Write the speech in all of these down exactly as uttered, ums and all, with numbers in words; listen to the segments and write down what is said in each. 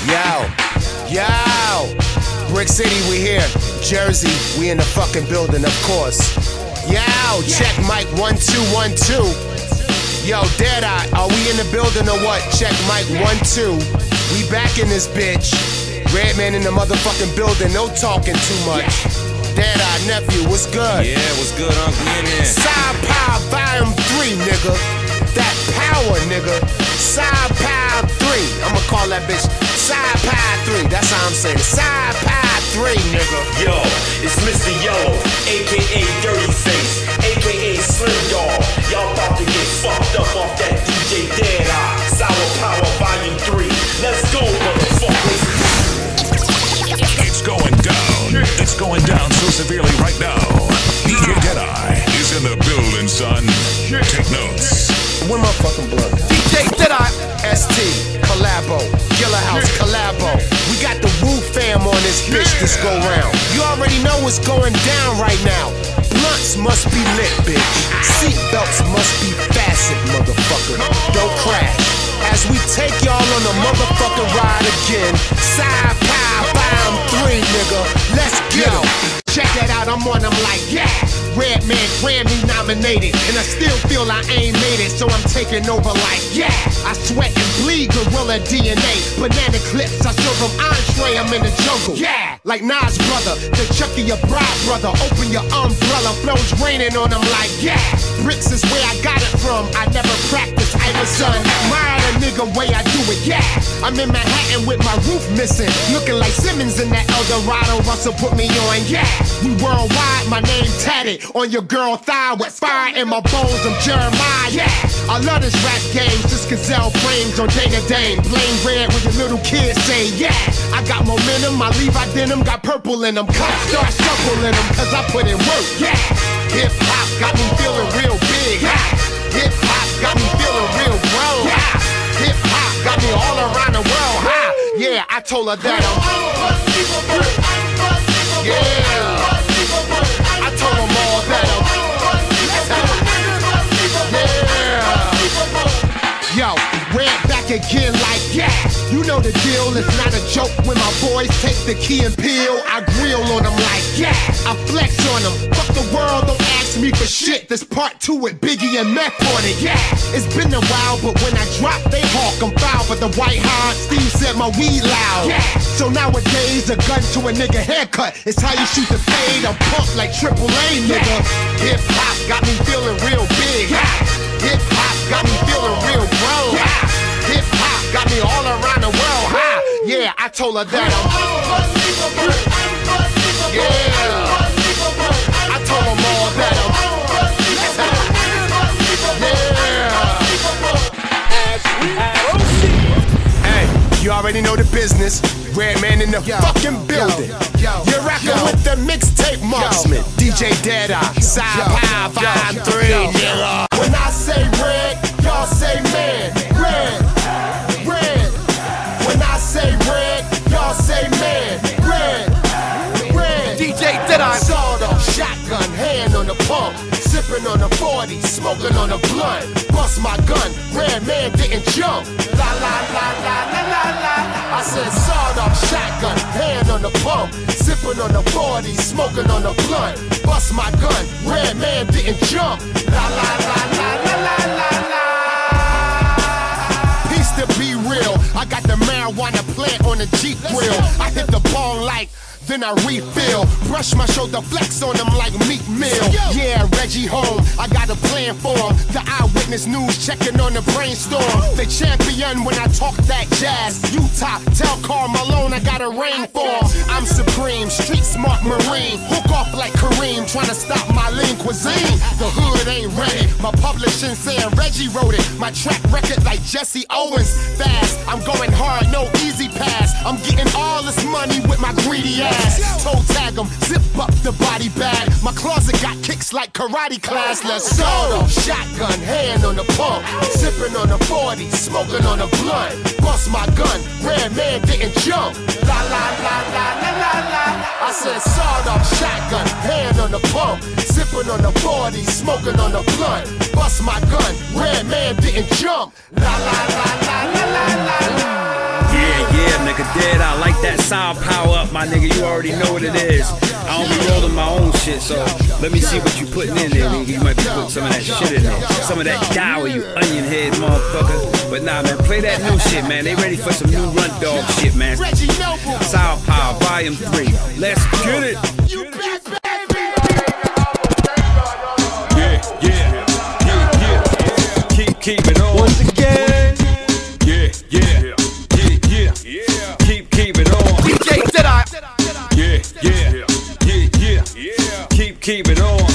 Yo, yo, Brick City, we here. Jersey, we in the fucking building, of course. Yo, check mic one two one two. Yo, Deadeye, are we in the building or what? Check mic one two. We back in this bitch. Redman in the motherfucking building, no talking too much. Deadeye, nephew, what's good? Yeah, what's good, Uncle? We in there. Side Power Volume three, nigga. That power, nigga. Side Power three. I'ma call that bitch Side Power three. That's how I'm saying it. Side Power three, nigga. Yo, it's Mister Yellow, a k a. Dirty Face, a k a. Slim Dog. Y'all about to get fucked up off that D J Deadeye. Sour Power Volume three. Let's go, motherfuckers. It's going down. It's going down so severely right now. D J Deadeye is in the building, son. Take notes. Where my fucking blood? D J Deadeye. S T, Collabo, Killer House, Collabo. We got the Woo fam on this bitch this go round. You already know what's going down right now. Blunts must be lit, bitch. Seatbelts must be fastened, motherfucker. Don't crash. As we take y'all on a motherfucking ride again. Side Power Volume three, nigga. Let's get 'em. Check that out, I'm on them like, yeah. Redman Grammy nominated, and I still feel I ain't made it, so I'm taking over like, yeah. I sweat and bleed gorilla D N A. Banana clips, I serve them entree, I'm in the jungle. Yeah, like Nas brother, the Chucky your bride brother. Open your umbrella, flows raining on them like, yeah. Bricks is where I got it from, I never practiced, I'm a son. Admire the nigga way I do it, yeah. I'm in Manhattan with my roof missing, looking like Simmons in that Eldorado. Russell put me on, yeah. We worldwide, my name tatted on your girl thigh with fire in my bones. I'm Jeremiah, yeah. I love this rap game, just gazelle frames on Dana Dane. Blame red when your little kids say, yeah. I got momentum, my Levi denim got purple in them. Cops start shuffling them, cause I put in work, yeah. Hip hop got me feeling real big, yeah. Hip hop got me feeling real grown, yeah. Hip hop got me all around the world, ha. Yeah, I told her that I'm yeah. I told them all that I'm yeah. Yo, red back again like yeah. You know the deal, it's not a joke when my boys take the key and peel. I grill on them like yeah. I flex on them. Fuck the world, don't ask me for shit. This part two with Biggie and Meth on it, yeah. It's been a while, but when I drop, they hawk. I'm foul for the white hard. Steve said my weed loud, yeah. So nowadays, a gun to a nigga haircut. It's how you shoot the fade. I'm pumped like Triple A, nigga. Hip hop got me feeling real big. Hip hop got me feeling real grown. Hip hop got me all around the world. Ha. Yeah, I told her that I'm yeah. I told them all that I'm yeah. Hey, you already know the business. Redman in the yo, fucking building. Yo, yo, You're rockin' with the mixtape marksman. Yo, D J Deadeye, Side Power Volume three, nigga. When I say red, y'all say man. Red, red. When I say red, y'all say man. Red, red. D J Deadeye. Sawed off, shotgun, hand on the pump. Sippin' on the forty, smoking on the blunt. Bust my gun, Redman didn't jump. La la la la la la la. I said sawed off, shotgun, hand on the pump. Sippin' on the forty, smoking on the blunt. Bust my gun, Redman didn't jump. La la la la la la la la. Peace to be real, I got the marijuana plant on the Jeep grill. I hit the ball like then I refill, brush my shoulder, flex on them like Meek Mill. Yeah, Reggie home, I got a plan for him. The eyewitness news checking on the brainstorm. They champion when I talk that jazz. Utah, tell Karl Malone I got a ring for him. I'm supreme, street smart marine. Hook off like Kareem, trying to stop my lean cuisine. The hood ain't ready, my publishing saying Reggie wrote it. My track record like Jesse Owens, fast. I'm going hard, no easy pass. I'm getting all this money with my greedy ass. Toe tag 'em, zip up the body bag. My closet got kicks like karate class. Let's go. Shotgun, hand on the pump. Sipping on the forty, smoking on the blunt. Bust my gun, Redman didn't jump. La la la la la la la. I said sawed off, shotgun, hand on the pump. Sipping on the forty, smoking on the blunt. Bust my gun, Redman didn't jump. La la la la la la la. Yeah, yeah, nigga, sound power up, my nigga. You already know what it is. I don't be rolling my own shit, so let me see what you putting in there, nigga. You might be putting some of that shit in there. Some of that dower, you onion head motherfucker. But nah, man, play that new shit, man. They ready for some new Run Dog shit, man. Sound Power, Volume three. Let's get it. You back, baby. Yeah, yeah, yeah, yeah. Keep, keep it on. Once again. Yeah, yeah, yeah, yeah. Keep, keep it on. D J Deadeye. Yeah, yeah, yeah, yeah. Keep, keep it on.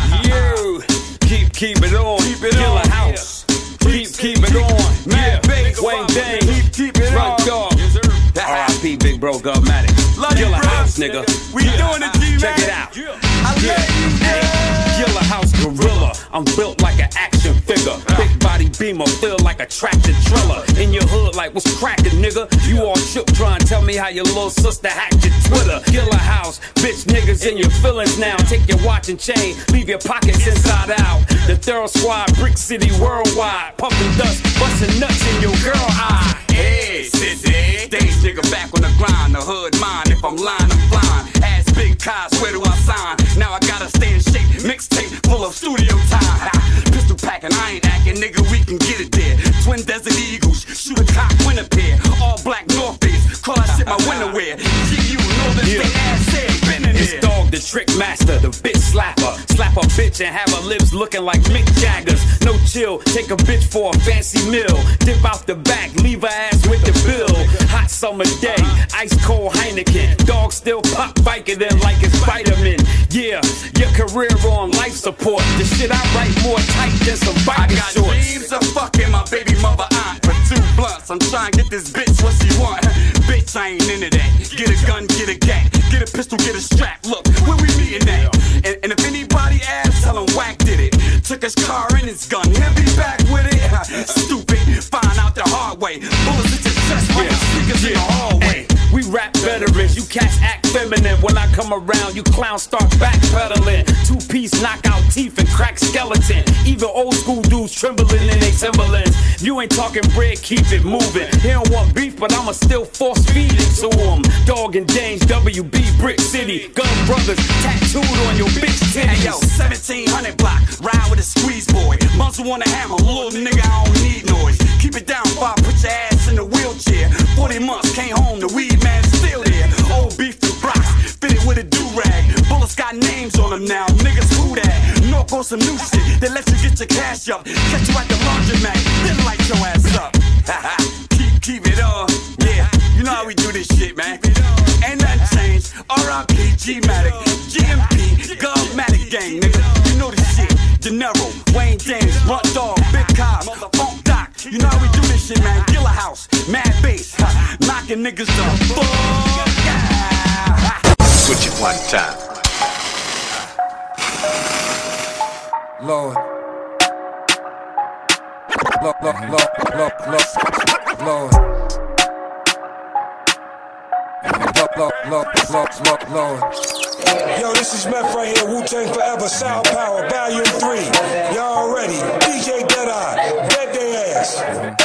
You keep, keep it on. Keep it on. Killer House. Keep, keep it on. Yeah, Wayne Dang. Keep, keep it on. Run Dog. R I P Big Bro Govmatic. Killer House, nigga. We doing it, G, man. Check it out. I love you, Hey, Killer House Gorilla. I'm built like an action figure. Big body beamer, feel like a tractor trailer. In your hood, like what's cracking, nigga? You all shook trying to tell me how your little sister hacked your Twitter. Killer House, bitch niggas in your feelings now. Take your watch and chain, leave your pockets inside out. The Thorough Squad, Brick City worldwide. Pumping dust, busting nuts in your girl eye. Hey, sissy. Days nigga back on the grind. The hood mine. If I'm lying, I'm flying. Ask Big Kai, where do I sign? Now I gotta stay in shape. Mixtape full of studio time. Pistol packing, I ain't acting, nigga. We can get it there. Twin Desert Eagles, shoot a cock, win a pair. All black North Face, call that shit my winter wear. G U, know this Yeah. thing ass said, been in It's here. Dog, the trick master, the bitch slapper. Slap a bitch and have her lips looking like Mick Jagger's. No chill, take a bitch for a fancy meal. Dip out the back, leave her ass with the bill. Hot summer day, ice cold Heineken. Dog still pop Vicodin like it's vitamin. Yeah, your career on life support. The shit I write more tight than some I biker got shorts. dreams of fucking my baby mother aunt for two blunts. I'm trying to get this bitch what she want. Bitch, I ain't into that. Get a gun, get a gat, get a pistol, get a strap. Look, where we meeting at? And, and if anybody asks, tell him Wack did it. Took his car and his gun, he'll be back with it. Stupid, find out the hard way. Bullets at your chest, like niggas in the hallway. Hey, we rap veterans, you cats act feminine. When I come around, you clowns start backpedaling. Two-piece knockout teeth and crack skeleton. Even old school dudes trembling in they Timberlands. You ain't talking bread, keep it moving. He don't want beef, but I'ma still force feed it to him. Dog and Danes, W B, Brick City. Gun Brothers, tattooed on your bitch titties. Hey yo, seventeen hundred block, ride with a squeeze boy. Muzzle on the hammer, little nigga, I don't need noise. Keep it down, Bob, put your ass in the wheelchair. Forty months, came home, the weed man still there. Old beef and rocks, fitted with a do-rag. Bullets got names on them now, niggas who that? North on some new shit, that lets you get your cash up. Catch you at the laundromat, then light your ass up. keep, keep it on, yeah, you know how we do this shit, man. Ain't nothing changed, R I P, G-Matic, G M P, Govmatic gang, nigga. You know this shit, De Niro, Wayne James, Run Dog, Big Kai, Funk Doc. You know how we do this shit, man. Killer House, Mad Bass, knocking niggas the fuck out. Switch it one time. Lord. Lord, Lord, Lord, Lord, Lord. Lord, Lord, Lord, Lord, Lord. Yo, this is Meth right here, Wu-Tang Forever, Sound Power, Volume three. Y'all ready? D J Deadeye, dead they ass.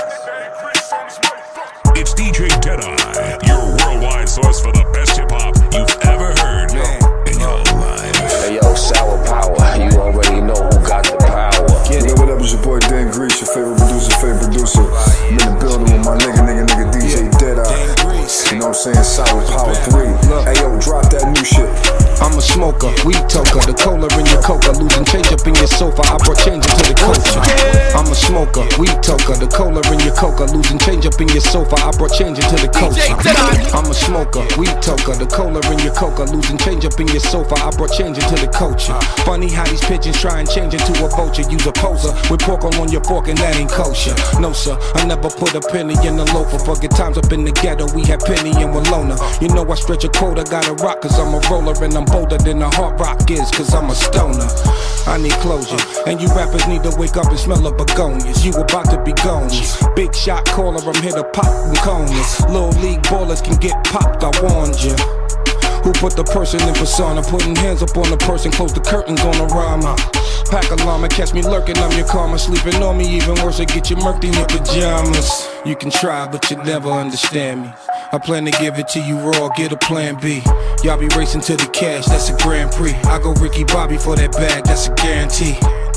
It's D J Deadeye, your worldwide source for the best hip-hop you've ever heard in your life. Hey yo, Sour Power, you already know who got the power. Get it. What up, it's your boy Dan Grease, your favorite producer, favorite producer. I'm in the building with my nigga, nigga, nigga, D J Deadeye. You know what I'm saying? Sour Power three. Hey yo, drop that new shit. I'm a smoker, weed toker, the cola in your coca, losing change up in your sofa, I brought change into the culture. I'm a smoker, weed toker, the cola in your coca, losing change up in your sofa, I brought change into the culture. I'm a smoker, weed toker, the cola in your coca, losing change up in your sofa, I brought change into the culture. Funny how these pigeons try and change into a vulture, use a poser, with pork on your fork and that ain't kosher. No sir, I never put a penny in the loafer, for good times up in the ghetto, we had Penny and Walona. You know I stretch a quota, gotta rock cause I'm a roller and I'm bolder than a hard rock is, cause I'm a stoner. I need closure, and you rappers need to wake up and smell of begonias. You about to be gone. Big shot caller, I'm here to pop and corners. Little league ballers can get popped, I warned you. Who put the person in persona, putting hands up on the person, close the curtains on the rhyme. Pack a llama, catch me lurking, I'm your karma. Sleeping on me, even worse, I get you murked in your pajamas. You can try, but you never understand me. I plan to give it to you raw, get a plan B. Y'all be racing to the cash, that's a Grand Prix. I go Ricky Bobby for that bag, that's a guarantee.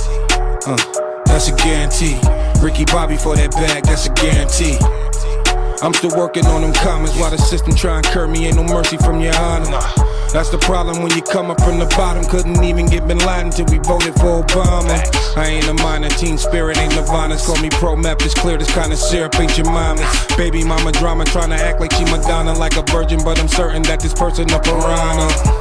Uh, that's a guarantee. Ricky Bobby for that bag, that's a guarantee. I'm still working on them comments while the system try and curb me. Ain't no mercy from your honor. That's the problem when you come up from the bottom. Couldn't even get Bin Laden till we voted for Obama. I ain't a minor, Teen Spirit ain't Nirvana's. Call me Pro-Map, it's clear this kind of syrup ain't your mama's. Baby mama drama, trying to act like she Madonna, like a virgin, but I'm certain that this person a piranha.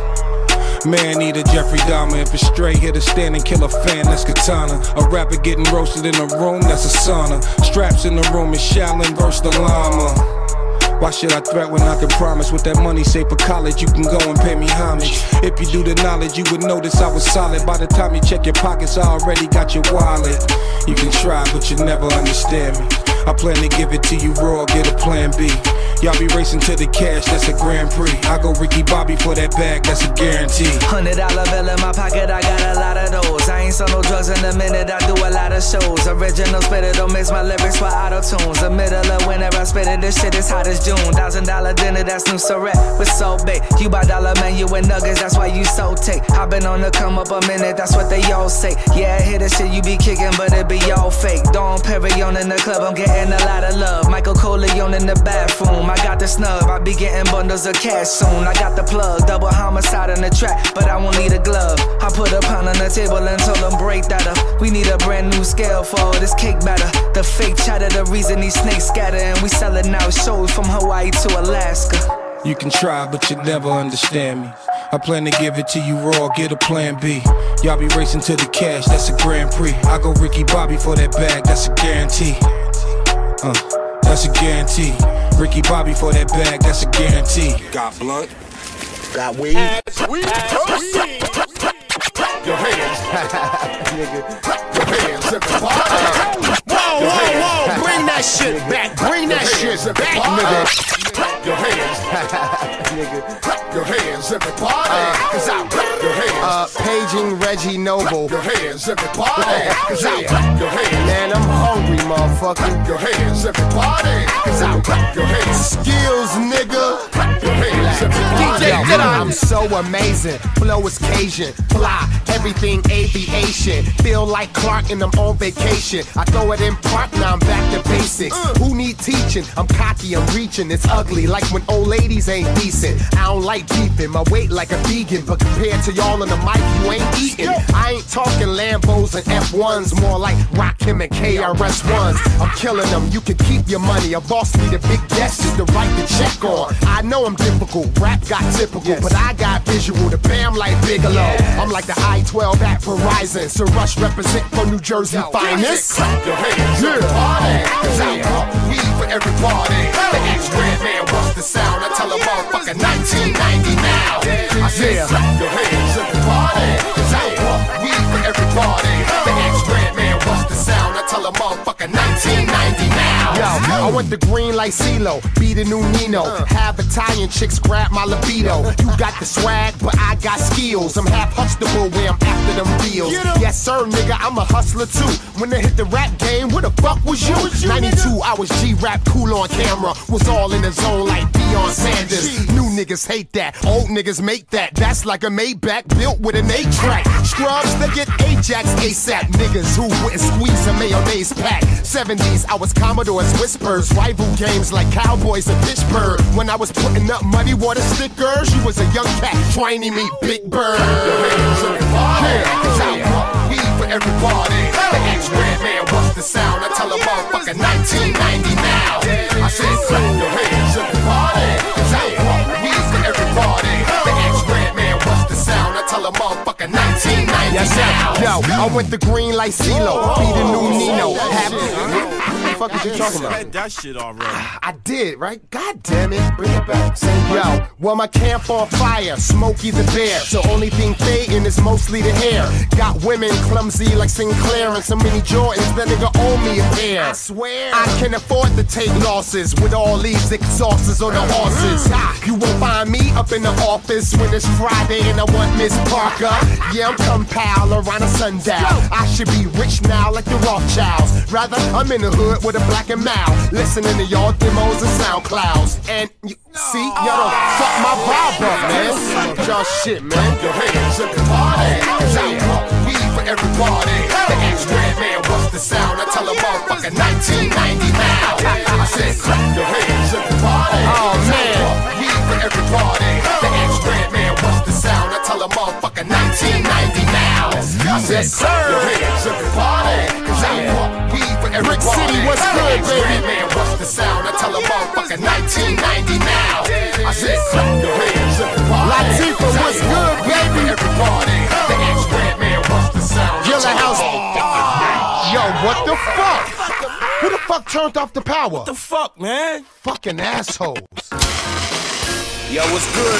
Man, need a Jeffrey Dahmer. If it's straight, hit a stand and kill a fan, that's katana. A rapper getting roasted in a room, that's a sauna. Straps in the room, it's Shaolin versus the llama. Why should I threat when I can promise? With that money saved for college, you can go and pay me homage. If you do the knowledge, you would notice I was solid. By the time you check your pockets, I already got your wallet. You can try, but you never understand me. I plan to give it to you raw, get a plan B. Y'all be racing to the cash, that's a Grand Prix. I go Ricky Bobby for that bag, that's a guarantee. Hundred dollar bill in my pocket, I got a lot of those. I ain't sold no drugs in a minute, I do a lot of shows. Original spitter, don't mix my lyrics with auto-tunes. The middle of winter, I spit it, this shit is hot as June. Thousand dollar dinner, that's new Surrey with Soul Bay. You buy dollar menu and nuggets, that's why you so take. I been on the come up a minute, that's what they all say. Yeah, I hear the shit you be kicking, but it be all fake. Dawn Perignon in the club, I'm getting a lot of love. Michael Corleone in the bathroom, I got the snub, I be getting bundles of cash soon. I got the plug, double homicide on the track, but I won't need a glove. I put a pound on the table and told them break that up. We need a brand new scale for all this cake batter. The fake chatter, the reason these snakes scatter. And we selling out shows from Hawaii to Alaska. You can try, but you never understand me. I plan to give it to you raw, get a plan B. Y'all be racing to the cash, that's a Grand Prix. I go Ricky Bobby for that bag, that's a guarantee. Uh, that's a guarantee. Ricky Bobby for that bag, that's a guarantee. Got blunt? Got weed? As we proceed. Your hands, nigga. Your hands at the party. Whoa, whoa, whoa! Bring that shit back. Bring that shit back, nigga. Your hands, nigga. Your hands at the party. Cause I rap your hands. Uh, paging Reggie Noble. Your hands at the party. Cause I rap your hands. Man, I'm hungry, motherfucker. Your hands at the party. Cause I rap your hands. Skills, nigga. Your hands at the party. D J Did I? I'm so amazing. Flow is Cajun. Fly. Everything aviation. Feel like Clark and I'm on vacation. I throw it in park, now I'm back to basics. Uh. Who need teaching? I'm cocky, I'm reaching. It's ugly, like when old ladies ain't decent. I don't like beefing, my weight like a vegan. But compared to y'all on the mic, you ain't eating. I ain't talking Lambos and F ones. More like Rakim and K R S ones. I'm killing them, you can keep your money. A boss need a big guest just to write the check on. I know I'm difficult, rap got typical. Yes. But I got visual, the bam like Bigelow. Yeah. I'm like the I twelve at Verizon. So Rush represent for New Jersey Yo, finest. Clap your hands yeah. at the party. Cause I pump weed for every party. The ex-Red Man, what's the sound? I tell a motherfucker nineteen ninety now. I say yeah. clap your hands at the party. Cause I pump weed for every party. The ex-Red Man, what's the sound? I tell a motherfucker nineteen ninety now. Yo, I went the green like CeeLo, be the new Nino. Have Italian chicks grab my libido. You got the swag, but I got skills. I'm half hustable where I'm after them deals. Yes sir, nigga, I'm a hustler too. When they hit the rap game, where the fuck was you? ninety-two, I was G-Rap, cool on camera. Was all in the zone like Deion Sanders. New niggas hate that, old niggas make that. That's like a Maybach built with an eight track. Scrubs, they get Ajax ASAP. Niggas who wouldn't squeeze a mayonnaise pack. seventies, I was Commodore's whispers. Rival games like Cowboys and Pittsburgh. When I was putting up muddy water stickers, you was a young cat trying to meet Big Bird. Yeah, cause I pump weed for every party. The ex-Red Man, what's the sound? I tell a motherfucker nineteen ninety now. I said clap your hands at the party. Cause I pump weed for every party. The ex-Red Man, what's the sound? I tell a motherfucker nineteen ninety yes, now. Yo, I went the green like CeeLo, be the new Nino. Happy. What the fuck is you talking about? That shit already. I did, right? God damn it. Bring it back. Say, yo, well, my camp on fire, Smokey the Bear. So only thing fading is mostly the hair. Got women clumsy like Sinclair and so many Jordans that nigga owe me a pair. I swear I can afford to take losses with all these exhausts on the horses. You won't find me up in the office when it's Friday and I want Miss Parker. Yeah, I'm come pal around a sundown. I should be rich now like the Rothschilds. Rather, I'm in the hood with a black and mild. Listening to y'all demos and SoundClouds. And you see, y'all don't fuck my vibe up, man. Y'all shit, man. Your hands up the party, cause I want weed for everybody. The X-Red man, what's the sound? I tell a motherfucker nineteen ninety now. I said clap your hands up the party. Oh man, weed for everybody. The X-Red man, what's the sound? I tell a motherfucker nineteen ninety now. I said clap your hands up the party, cause I want weed for everybody. Brick City, what's good, baby? Man, what's the sound? I tell a motherfucker nineteen ninety now. I said clap your hands up the party. Latifah, what's good, baby? Everybody, the X-Red man, what's the sound? Gilla House. Yo, what the fuck? Who the fuck turned off the power? What the fuck, man? Fucking assholes. Yo, what's good?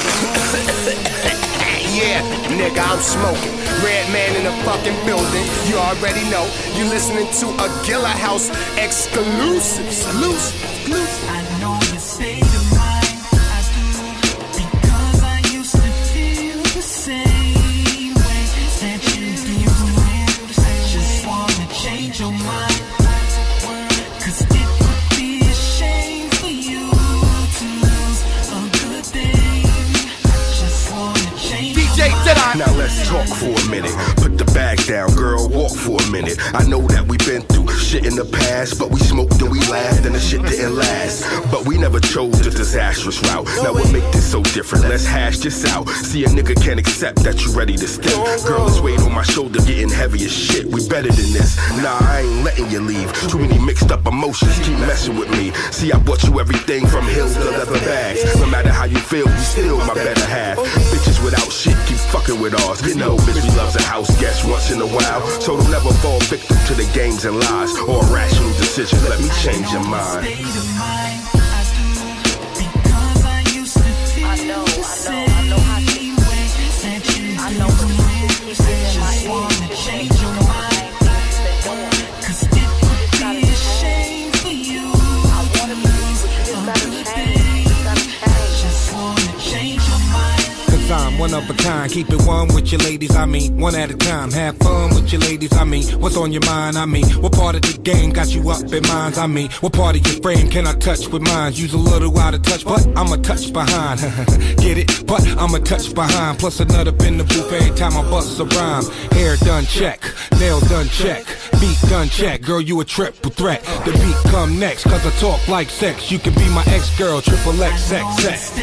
Yeah, nigga, I'm smoking. Red man in the fucking building. You already know. You listening to a Gilla House exclusive. Exclusive. Exclusive. I know you say the mind. I do. Because I used to feel the same way that you do. Just wanna change your mind. Cause it would be a shame for you to lose a good thing. Just wanna change D J Deadeye. Now let's talk for a minute. Put the bag down, girl, walk for a minute. I know that we've been through shit in the past, but we smoked and we laughed and the shit didn't last. But we never chose the disastrous route. Now what make this so different? Let's hash this out. See, a nigga can't accept that you ready to step. Girl, this weight on my shoulder getting heavy as shit. We better than this. Nah, I ain't letting you leave. Too many mixed up emotions keep messing with me. See, I bought you everything from hills to leather bags. No matter how you feel, you still my better half. Bitches without shit keep fucking with ours. You know, bitch, we loves a house guest once in a while. So don't ever fall victim to the games and lies or irrational decisions. Let me change your mind. I'm one of a kind, keep it one with your ladies, I mean, one at a time. Have fun with your ladies, I mean, what's on your mind, I mean, what part of the game got you up in minds, I mean, what part of your frame can I touch with mine? Use a little out of touch, but I'm a touch behind. Get it? But I'm a touch behind. Plus another in the booth every time I bust a rhyme. Hair done check, nail done check, beat done check. Girl, you a triple threat. The beat come next, cause I talk like sex. You can be my ex-girl, triple X, sex, sex.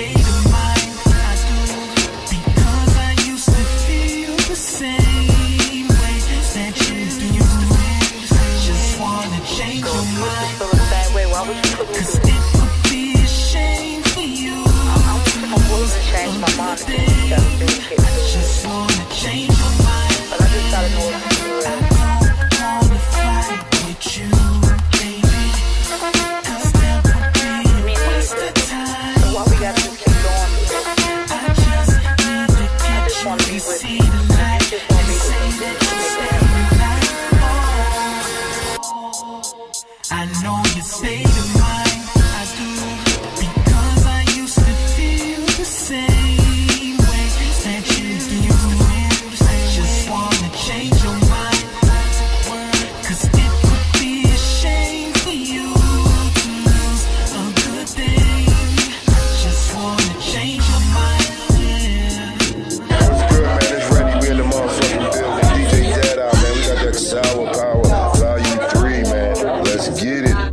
I know you say the mind, I do, because I used to feel the same way that you do. Just wanna change your mind, cause it would be a shame for you to lose a good thing. Just wanna change your mind, yeah. What's good, man? It's ready. We in the motherfucking building. D J Deadeye, man. We got that Sour Power Volume three, man. Let's get it.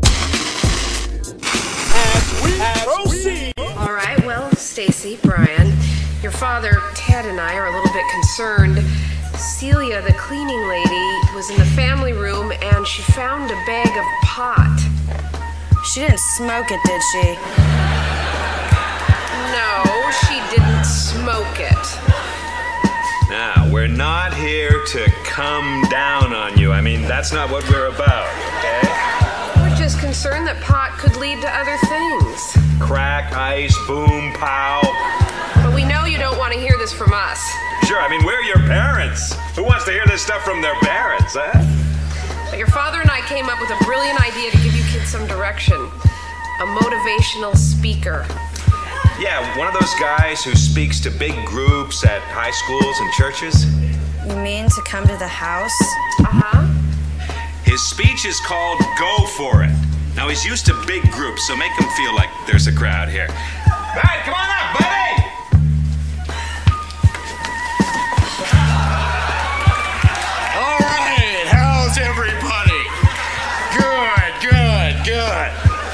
Alright, well, Stacy, Brian, your father, Ted, and I are a little bit concerned. Celia, the cleaning lady, was in the family room and she found a bag of pot. She didn't smoke it, did she? No, she didn't smoke it. Now, we're not here to come down on you. I mean, that's not what we're about, okay? We're just concerned that pot could lead to other things. Crack, ice, boom, pow. But we know you don't want to hear this from us. Sure, I mean, we're your parents. Who wants to hear this stuff from their parents, huh? But your father and I came up with a brilliant idea to give you kids some direction. A motivational speaker. Yeah, one of those guys who speaks to big groups at high schools and churches. You mean to come to the house? Uh-huh. His speech is called Go For It. Now, he's used to big groups, so make him feel like there's a crowd here. All right, come on up, buddy! All right, how's everybody? Good, good, good.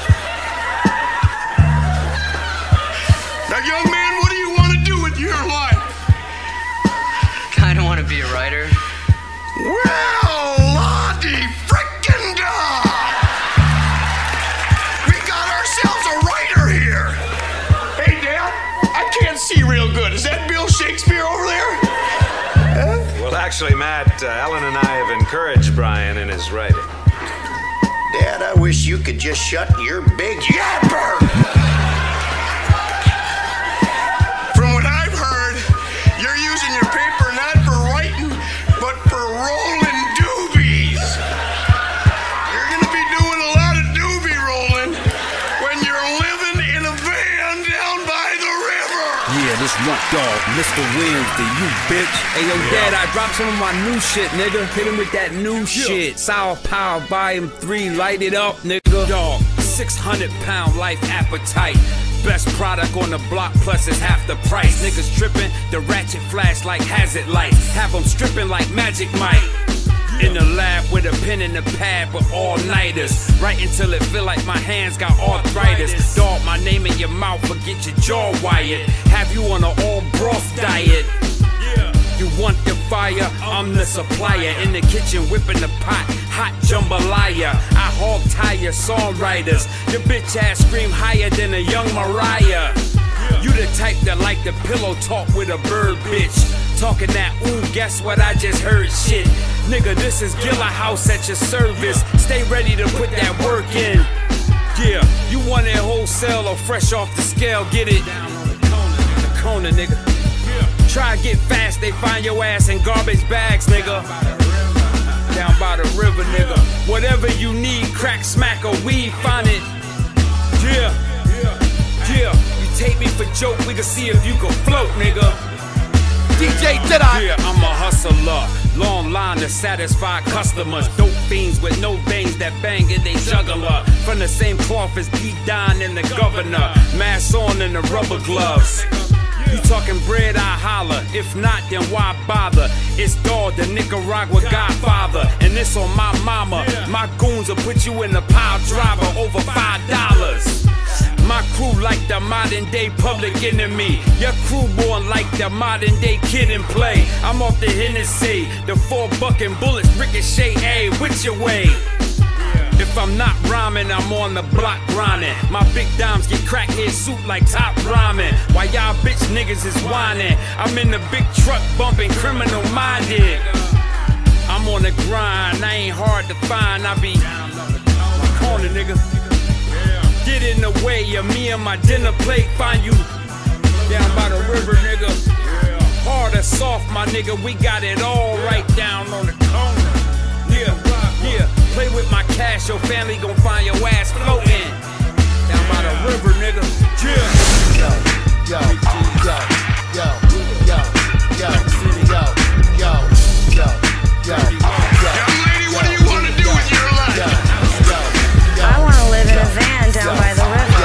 Now, young man, what do you want to do with your life? Kinda want to be a writer. Well, Lottie frickin' da! We got ourselves a writer here. Hey, Dad, I can't see real good. Is that Bill Shakespeare over there? Huh? Well, actually, Matt, uh, Ellen and I have encouraged Brian in his writing. Dad, I wish you could just shut your big yapper! From what I've heard, you're using your paper not for writing, but for rolling doobies. You're gonna be doing a lot of doobie rolling when you're living in a van down by the river. Yeah, this Nut Dog, Mister Wednesday, you bitch. Hey, yo, Dad, I dropped some of my new shit, nigga. Hit him with that new shit. Sour Power Volume three, light it up, nigga. Dog, six hundred pound life appetite. Best product on the block, plus it's half the price. Niggas tripping, the ratchet flash like hazard lights. Have them stripping like Magic Mike. In the lab with a pen and a pad with all-nighters. Right until it feel like my hands got arthritis. Dog, my name in your mouth, but get your jaw wired. Have you on an all-broth diet. You want the fire, I'm the supplier. In the kitchen whipping the pot, hot jambalaya. I hog tie your songwriters. Your bitch ass scream higher than a young Mariah. You the type that like the pillow talk with a bird, bitch. Talking that, ooh, guess what I just heard shit. Nigga, this is Gilla House at your service. Stay ready to put that work in. Yeah, you want it wholesale or fresh off the scale, get it. The corner, nigga. Try to get fast, they find your ass in garbage bags, nigga. Down by the river, nigga. Whatever you need, crack, smack, or weed, find it. Yeah, yeah. You take me for joke, we can see if you can float, nigga. D J Deadeye. Yeah, I'm a hustler. Long line to satisfy customers. Dope fiends with no veins that bang in they juggler. From the same cloth as Pete Don and the governor. Mask on and the rubber gloves. You talking bread, I holler. If not, then why bother? It's Dog, the Nicaragua Godfather. And this on my mama. My goons will put you in the pile driver over five dollars. My crew like the modern day Public Enemy. Your crew born like the modern day Kid and Play. I'm off the Hennessy. The four bucking bullets ricochet, ayy, which your way? If I'm not rhyming, I'm on the block grinding. My big dimes get crackhead suit like Top Rhyming. While y'all bitch niggas is whining, I'm in the big truck bumping Criminal Minded. I'm on the grind, I ain't hard to find. I be my corner, nigga. Get in the way of me and my dinner plate. Find you down by the river, nigga. Hard or soft, my nigga, we got it all right down on the corner. Yeah, yeah. Play with my cash, your family gon' find your ass floating down by the river, nigga. Yeah. Yo, yo, yo, yo, yo, yo, yo, yo, yo, yo, yo. Young lady, what do you want to do with your life? I want to live in a van down by the river.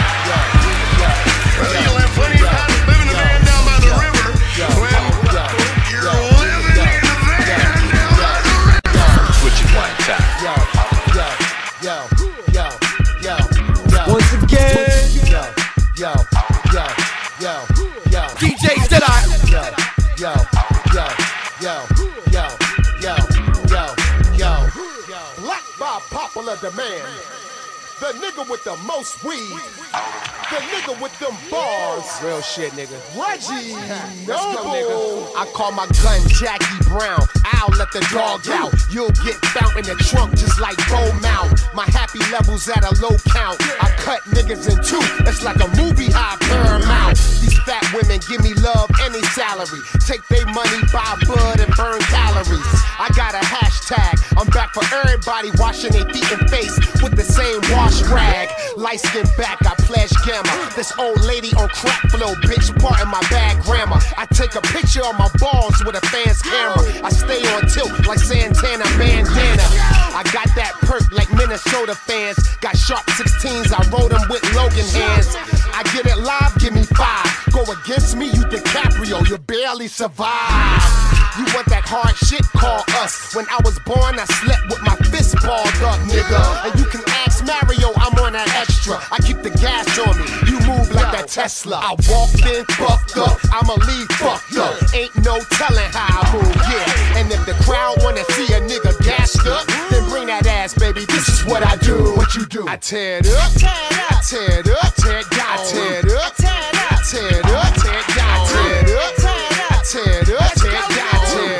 Well, you'll have plenty of time to live in a van down by the river when you're living in a van down by the river. Switch it one time. Yo, yo, yo, yo, yo, yo. Once again. Yo, yo, yo, yo, yo. D J Deadeye. Yo, yo, yo, yo, yo, yo, yo, yo. Black by popular demand. The nigga with the most weed. The nigga with them bars. Real shit, nigga. Reggie Noble. I call my gun Jackie Brown. I'll let the dog out. You'll get found in the trunk just like Bo Mount. My happy levels at a low count. I cut niggas in two. It's like a movie high Paramount. These fat women give me love and they salary. Take their money, buy bud and burn calories. I got a hashtag. I'm back for everybody washing their feet and face with the same wash plush rag. Light skin back, I pledge gamma. This old lady on crack flow, bitch, part of my bad grammar. I take a picture of my balls with a fan's camera. I stay on tilt like Santana bandana. I got that perk like Minnesota fans. Got sharp sixteens, I roll them with Logan hands. I get it live, give me five. Go against me, you DiCaprio, you barely survive. You want that hard shit, call us. When I was born, I slept with my fist balled up, nigga. And you can ask Mario, I'm on that extra. I keep the gas on me, you move like that Tesla. I walked in, fucked up, I'ma leave fucked up. Ain't no telling how I move, yeah. And if the crowd wanna see a nigga gassed up, then bring that ass, baby, this is what I do. What you do? I tear it up, I tear it up, tear it down. I tear it up, I tear it up, tear it down. I tear it up, I tear it up, tear it down.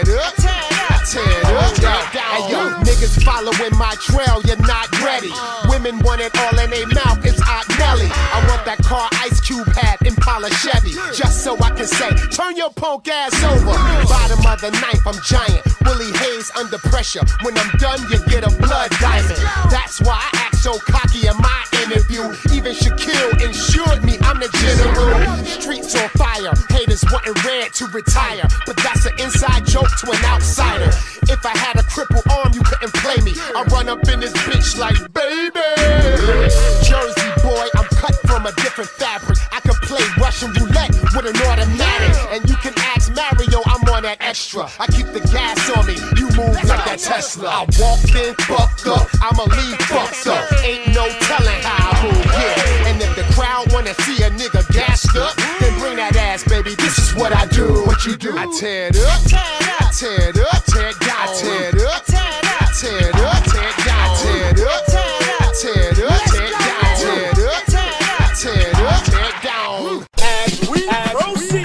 Hey yo, niggas following my trail, you're not ready. Women want it all in their mouth, it's Aunt Nelly. I want that car Ice Cube had, Impala Chevy, just so I can say, turn your punk ass over. Bottom of the knife, I'm giant. Willie Hayes under pressure. When I'm done, you get a blood diamond. That's why I act so cocky in my interview. Even Shaquille insured me, I'm the general. Streets on fire, haters wanting red to retire, but that's an inside joke to an outsider. If I had a crippled arm, you couldn't play me. I run up in this bitch like, baby. Jersey boy, I'm cut from a different fabric. I can play Russian roulette with an automatic. And you can ask Mario, I'm on that extra. I keep the gas on me, you move like that Tesla. I walked in, fucked up, I'ma leave fucked up. Ain't no telling how I move, yeah. And if the crowd wanna see a nigga gassed up, then bring that ass, baby, this is what I do. What you do? I tear it up, I tear it up, tear it down. I tear it up, I tear it up, tear it down. I tear it up, I tear it up, tear it down. I tear it up, I tear it up, tear it down. As we proceed,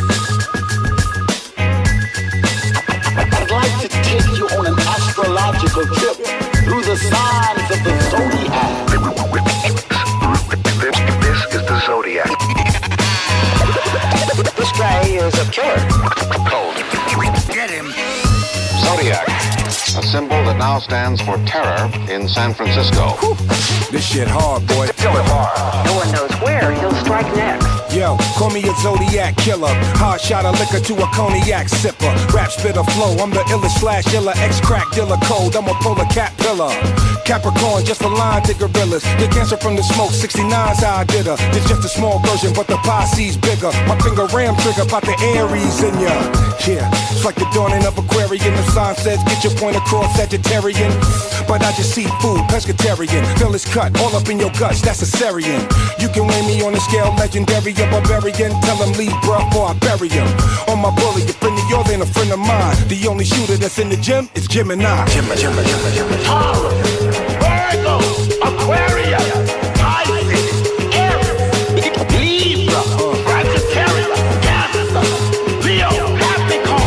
I'd like to take you on an astrological trip through the signs of the zodiac. This is the zodiac. This guy here is a killer. Cold. Get him. Zodiac, a symbol that now stands for terror in San Francisco. This shit hard, boy. No one knows where he'll strike next. Yo, call me a Zodiac killer. Hard shot of liquor to a cognac sipper. Rap spitter flow, I'm the illest slash iller. Ex-crack dealer cold, I'm a polar cat pillar. Capricorn, just a line to gorillas. Get cancer from the smoke, sixty-nine's how I did her. It's just a small version, but the posse's bigger. My finger ram trigger, about the Aries in ya. Yeah, it's like the dawning of Aquarian. The sign says, get your point across, Sagittarian. But I just see food, pescatarian. Feel it's cut, all up in your guts, that's a Syrian. You can weigh me on a scale, legendary, a barbarian. Tell him leave, bruh, or I bury him. On my bully, a friend of yours ain't a friend of mine. The only shooter that's in the gym is Gemini. Gemini, Gemini, Gemini, Gemini. Taurus, Virgo, Aquarius, Pisces, Aries, Libra, Sagittarius, Cancer, Leo, Capricorn,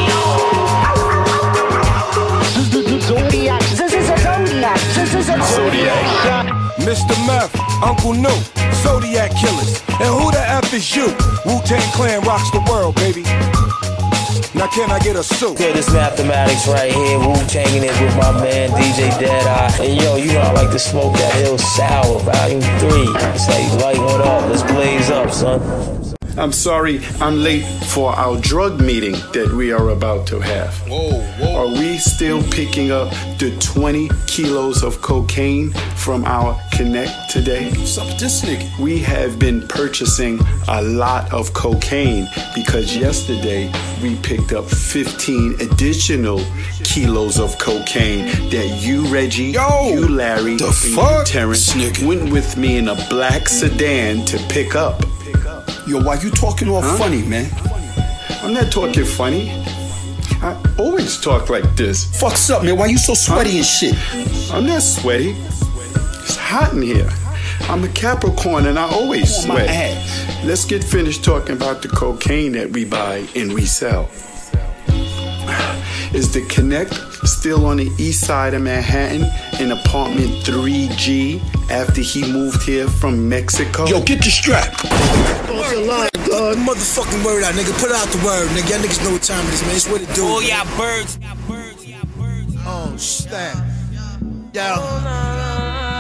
Zodiac, this is a Zodiac, this is a Zodiac. Mister Meth, Uncle New, Zodiac killers. And who the F is you? Wu-Tang Clan rocks the world, baby. Now can I get a suit? Good, it's Mathematics right here. Wu-Tanging it with my man D J Deadeye. And yo, you know I like to smoke that Hill Sour, Volume three. Say, light one up, let's blaze up, son. I'm sorry I'm late for our drug meeting that we are about to have. Whoa, whoa. Are we still picking up the twenty kilos of cocaine from our Connect today? What's up with this nigga? We have been purchasing a lot of cocaine because yesterday we picked up fifteen additional kilos of cocaine that you, Reggie, Yo, you, Larry, the and fuck? you, Terrence, Nigga. went with me in a black sedan to pick up. Yo, why you talking all Huh? funny, man? I'm not talking funny. I always talk like this. Fucks up, man. Why you so sweaty and shit? I'm not sweaty. It's hot in here. I'm a Capricorn and I always On my sweat. ass. Let's get finished talking about the cocaine that we buy and resell. Is the Connect still on the east side of Manhattan in apartment three G after he moved here from Mexico? Yo, get your strap. Word, motherfucking word out, nigga. Put out the word, nigga. Y'all niggas know what time it is, man. It's what it do. Oh, y'all birds. Oh, snap. Yo.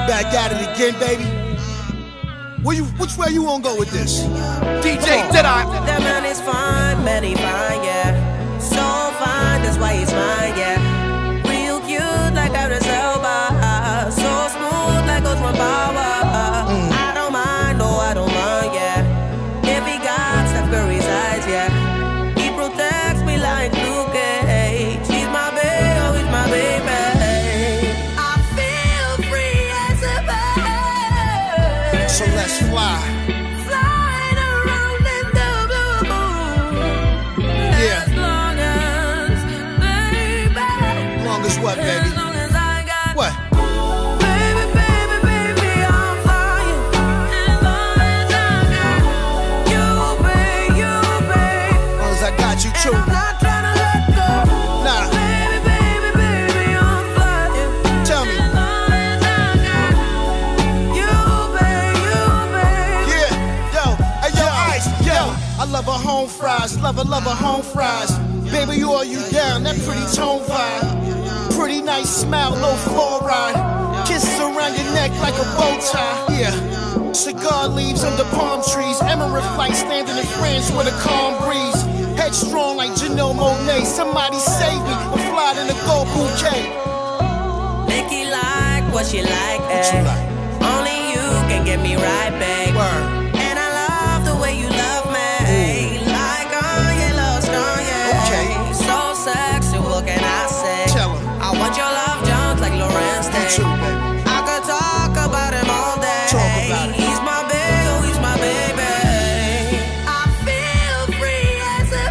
back at it again, baby. Where you, which way you wanna go with this? D J Deadeye. That man is fine, man, he fine, yeah. So fine, that's why he's mine, yeah. Real cute like Idris Elba. So smooth like Osman Power. Mm. I don't mind, no, I don't mind, yeah. If he got Steph Curry's eyes, yeah. He protects me like Luke Cage. He's my baby, oh, he's my baby. I feel free as a bird. So let's fly. Flying around in the blue moon. Yeah. As long as, baby. Long as what, baby? As long as I got. What? Baby, baby, baby, I'm flying. As long as I got you, babe, you, babe. As long as I got you too. And I'm not trying to let go. Nah. Baby, baby, baby, I'm flying. Tell me. As long as I got you, babe, you, babe. Yeah, yo, hey, yo, Ice, yo. I love her home fries, love her, love her home fries. Baby, you are you down, that pretty tone vibe. Pretty nice smile, low fluoride. Kisses around your neck like a bow tie. Yeah, cigar leaves under palm trees. Emirate flight standing in France with a calm breeze. Headstrong like Janelle Monáe. Somebody save me, I'm flying in a gold bouquet. Nikki like what she like, What you eh. like? Only you can get me right, babe. Word. And I love the way you love me. Like Kanye loves Kanye. Okay. So sexy, what can I say? Tell 'em. I want your love just like Lorenz You Day. too, baby. I could talk about him all day. Talk about it. He's my baby, oh, he's my baby. I feel free as a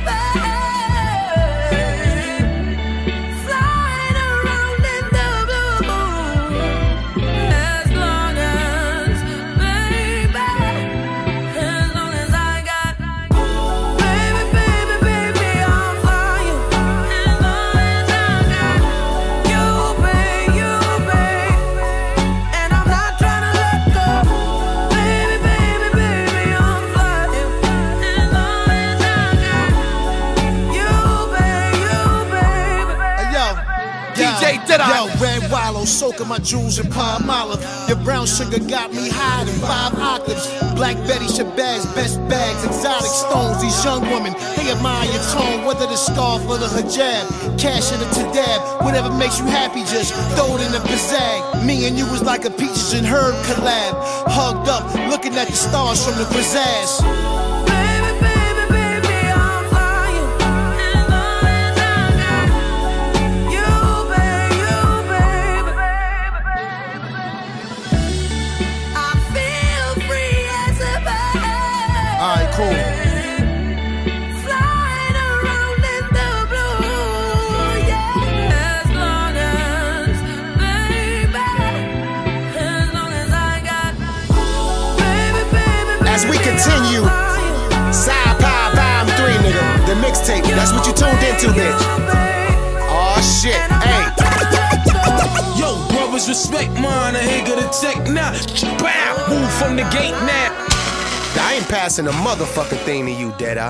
bird. Flying around in the blue moon. As long as, baby, as long as I got, baby, baby, baby, I'm flying. As long as I got you, babe, you, babe. And I'm not trying to let go. Baby, baby, baby, I'm flying. As long as I got you, babe, you, babe. Hey, yo, D J yo, Deadeye. Yo, Red Wallow, soaking my jewels in palm olive. Your brown sugar got me higher than five octaves. Black Betty, Shabazz, best bags, exotic stones. These young women, they admire your tone, whether the scarf or the hijab. Cash in a tadab, whatever makes you happy, just throw it in the pizzazz. Me and you was like a Peaches and Herb collab. Hugged up, looking at the stars from the pizzazz. Baby, baby, baby, I'm flying. As long as I got you, babe, you, babe. I feel free as a bird. Alright, cool. Flying around in the blue, yeah. As long as, baby, as long as I got, baby, baby, baby, As we continue, I'm flying. Side Pie Volume three, nigga. The mixtape. That's what you tuned into, bitch. Oh shit. Hey. Yo, brothers, respect mine. I ain't gonna take now. Bow, move from the gate now. I ain't passing a motherfucking thing to you, Deadeye.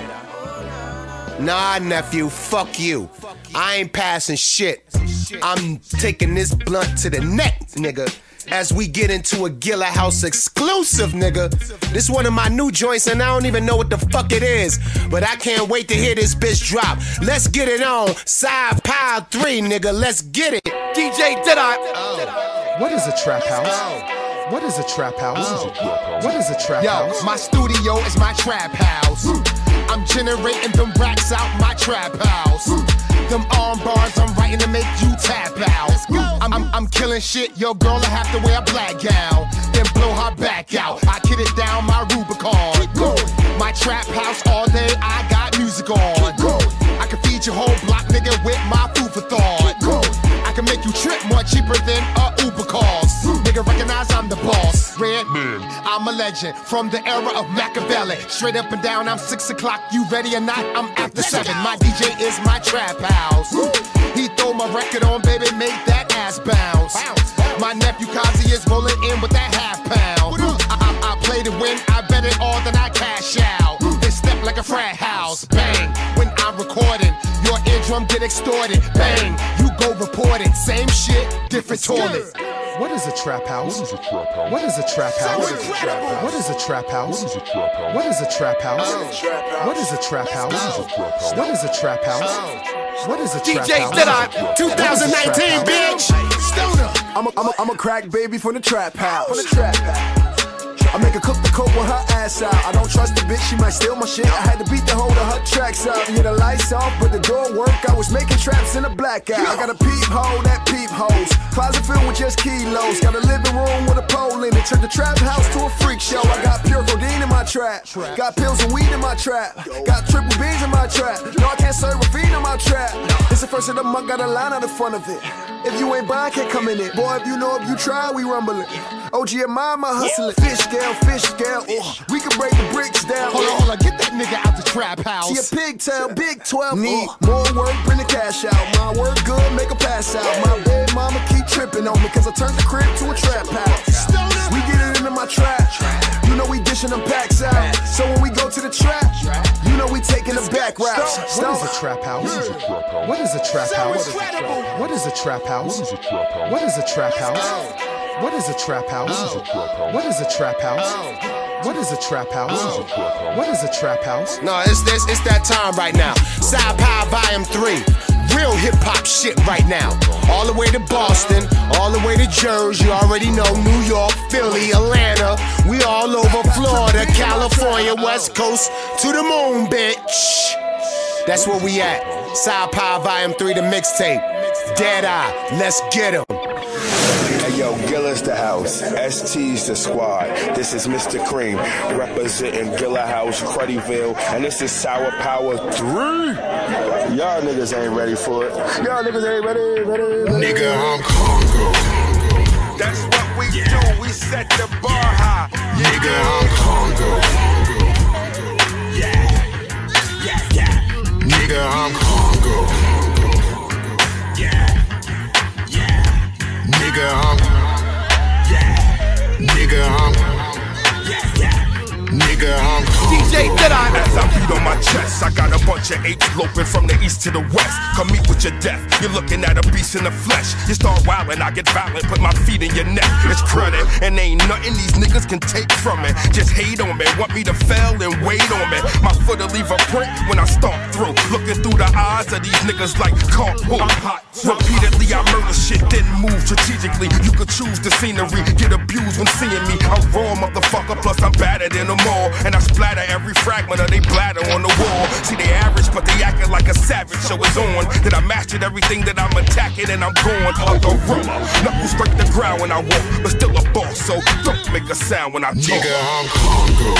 Nah, nephew, fuck you. I ain't passing shit. I'm taking this blunt to the neck, nigga. As we get into a Gilla House exclusive, nigga. This one of my new joints, and I don't even know what the fuck it is. But I can't wait to hear this bitch drop. Let's get it on. Side Pile three, nigga. Let's get it. D J Deadeye. What is a trap house? What is a trap house? What is a trap Yo, house? my studio is my trap house. I'm generating them racks out my trap house. Them arm bars I'm writing to make you tap out. I'm, I'm, I'm killing shit, your girl will have to wear a black gown. Then blow her back out. I kid it down my Rubicon. My trap house all day, I got music on. I can feed your whole block, nigga, with my food for thought. I can make you trip more cheaper than a Uber cost. Nigga, recognize I'm the boss. Redman, I'm a legend from the era of Machiavelli. Straight up and down, I'm six o'clock. You ready or not? I'm after seven. My D J is my trap house. He throw my record on, baby, make that ass bounce. My nephew Kazi is rolling in with that half pound. I, I, I play to win, I bet it all, then I cash out. Then step like a frat house, bang. When I'm recording, your eardrum get extorted, bang. You go report it, same shit, different toilet. What is a trap house? What is a trap house? What is a trap house? What is a trap house? What is a trap house? What is a trap house? What is a trap house? What is a trap house? D J Deadeye, twenty nineteen, bitch. Stoner. I'm a, I'm a, I'm a crack baby from the trap house. From the trap house. I make her cook the coke with her ass out. I don't trust the bitch, she might steal my shit. I had to beat the hold of her tracks out. Yeah, the lights off, but the door work. I was making traps in a blackout. I got a peephole that peep holes. Closet filled with just kilos. Got a living room with a pole in it. Turned the trap house to a freak show. I got pure codeine in my trap. Got pills and weed in my trap. Got triple beans in my trap. No, I can't serve a fiend in my trap. It's the first of the month, got a line out the front of it. If you ain't buying, can't come in it. Boy, if you know, if you try, we rumbling. O G admire my hustling. Fish scale, fish scale. Ooh, we can break the bricks down. Hold on, hold on, get that nigga out the trap house. See a pigtail, big twelve. Need more work, bring the cash out. My work good, make a pass out. My baby mama keep tripping on me, cause I turned the crib to a trap house. We get it into my trap. You know we dishing them packs out. So when we go to the trap, you know we taking the back routes. What is a trap house? What is a trap house? What is a trap house? What is a trap house? What is a trap house? What is a trap house? What is a trap house? What is a trap house? No, it's this, it's that time right now. Side Power Volume three. Real hip hop shit right now. All the way to Boston, all the way to Jersey. You already know New York, Philly, Atlanta. We all over Florida, California, West Coast to the moon, bitch. That's where we at. Side Power Volume three, the mixtape. Deadeye, let's get 'em. Hey yo, Gilla's the house, S T's the squad. This is Mister Cream, representing Gilla House, Cruddyville, and this is Sour Power three. Y'all niggas ain't ready for it. Y'all niggas ain't ready, ready, ready. Nigga, I'm Congo. That's what we do, we set the bar high. Nigga, I'm Congo. Yeah, yeah, yeah. Nigga, I'm Congo. Nigga, I'm yeah. Nigga, I'm yeah, yeah. Nigga, I'm D J Deadeye. As I beat on my chest, I got a bunch of apes loping from the east to the west. Come meet with your death. You're looking at a beast in the flesh. You start wildin', I get violent, put my feet in your neck. It's credit, and ain't nothing these niggas can take from it. Just hate on me, want me to fail and wait on me. My foot'll leave a print when I stomp through. Looking through the eyes of these niggas like carpool. I'm hot. Repeatedly, I murder shit, didn't move strategically. You could choose the scenery, get abused when seeing me. I'm raw, motherfucker, plus I'm badder than them all. And I splatter every fragment of they bladder on the wall. See, they average, but they acting like a savage, so it's on. That I mastered everything that I'm attacking, and I'm going a gorilla. Knuckles break the ground when I walk, but still a boss, so don't make a sound when I talk. Nigga, I'm Congo.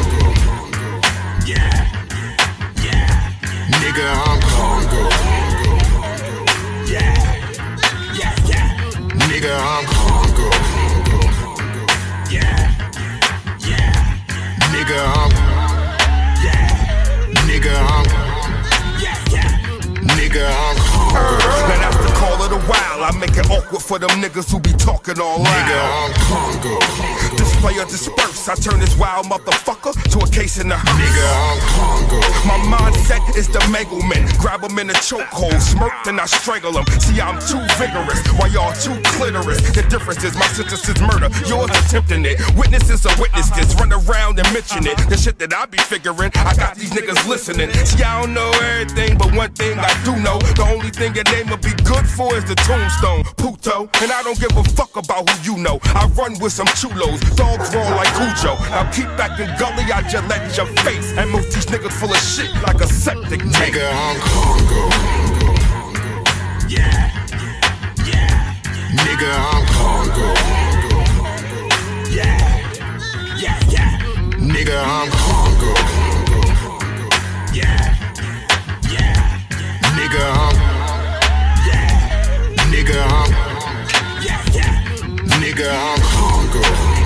Yeah, yeah. Nigga, I'm Congo. Yeah, yeah, yeah. Nigga, I'm Congo. Yeah, yeah. Nigga, I'm yeah. Nigga, I'm yeah, yeah. Nigga, I'm Congo. Now that's the call of the wild. I make it awkward for them niggas who be talking all loud. Nigga, I'm Congo. Display or disperse. I turn this wild motherfucker to a case in the hearse. Nigga, I'm Congo. My mindset is the manglement. Grab them in a chokehold, smirk, then I strangle them. See, I'm too vigorous, while y'all too clitoris. The difference is my sentence is murder, yours attempting it. Witnesses are witness this, run around and mention it. The shit that I be figuring, I got these niggas listening. See, I don't know everything, but one thing I do know. The only thing your name will be good for is the tombstone, puto. And I don't give a fuck about who you know. I run with some chulos, dogs roll like Cujo. Now keep back in gully, I just let your face. And most these niggas full of shit like a septic tank. Nigga, I'm Congo. Yeah, yeah. Nigga, I'm Congo. Yeah, yeah, yeah. Nigga, I'm Congo. Yeah, yeah. Nigga, I'm yeah. Nigga, I'm yeah, yeah. Nigga, I'm Congo.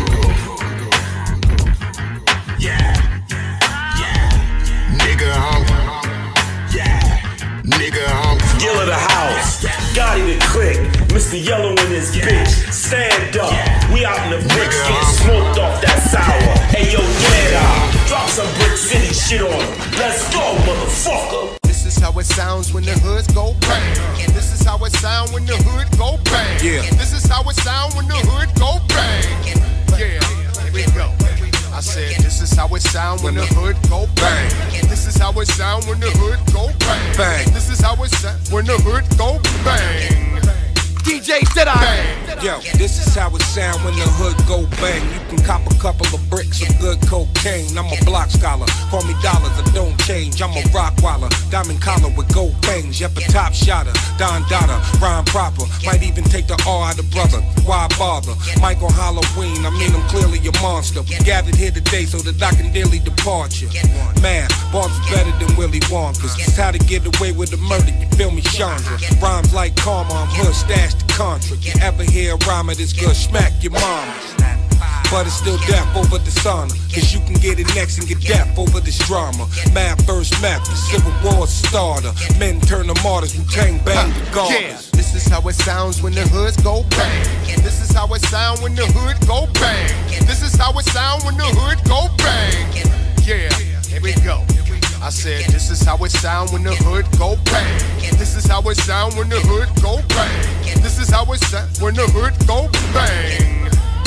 Yeah, yeah. Nigga, I'm yeah. Nigga, I'm Gilla the house, Gotti the click, Mister Yellow in this bitch. Stand up, we out in the bricks getting smoked off that sour. Hey yo, Deadeye, drop some Brick City shit on him. Let's go, motherfucker. This is how it sounds when the hoods go bang. This is how it sound when the hood go bang. Yeah. This is how it sound when the hood go bang. Yeah, here we go. I said, this is how it sound when the hood go bang. This is how it sound when the hood go bang. Bang. This is how it sound when the hood go bang. D J Deadeye. Yo, this is how it sound when the hood go bang. You can cop a couple of bricks of good cocaine. I'm a block scholar, call me dollars, I don't change. I'm a rock waller, diamond collar with gold fangs. Yep, a top shotter, Don Dada, rhyme proper. Might even take the R out of brother. Why bother? Mike on Halloween, I mean I'm clearly a monster. We gathered here today so that I can daily depart you. Man, bars is better than Willy Wonka's. It's how to get away with the murder, you feel me, Chandra? Rhymes like karma, I'm hood stashed the contra. You ever hear a rhyme of this good, smack your mama. But it's still death over dishonor, cause you can get it next and get death over this drama. Mad first map, the civil war starter. Men turn to martyrs, Wu-Tang bang the guards. Yeah, this is how it sounds when the hoods go bang. This is how it sound when the hood go bang. This is how it sound when the hood go bang. Yeah, here we go. I said, this is how it sound when the hood go bang. This is how it sound when the hood go bang. This is how it sound when the hood go bang.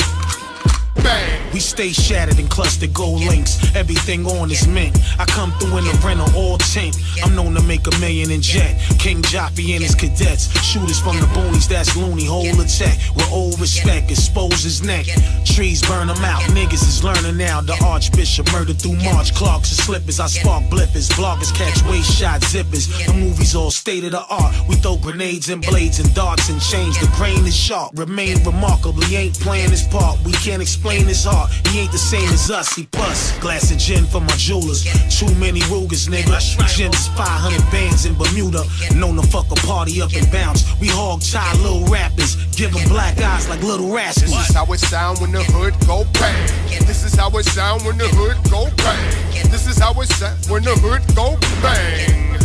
Bang. We stay shattered and clustered gold links. Everything on is mint. I come through in the rental all tint. I'm known to make a million in jet. King Joffy and his cadets. Shooters from the boonies, that's loony. Hold the tech with old respect. Expose his neck. Trees burn them out. Niggas is learning now. The Archbishop murdered through March. Clarks and slippers. I spark blippers. Bloggers catch waist shot zippers. The movies all state of the art. We throw grenades and blades and darts and chains. The grain is sharp. Remain remarkably. Ain't playing his part. We can't explain his heart. He ain't the same as us, he plus. Glass of gin for my jewelers. Too many Rugers, nigga. Gin's five hundred bands in Bermuda. Known to fuck a party up and bounce. We hog tie little rappers. Give them black eyes like little rascals. This is how it sound when the hood go bang. This is how it sound when the hood go bang. This is how it sound when the hood go bang.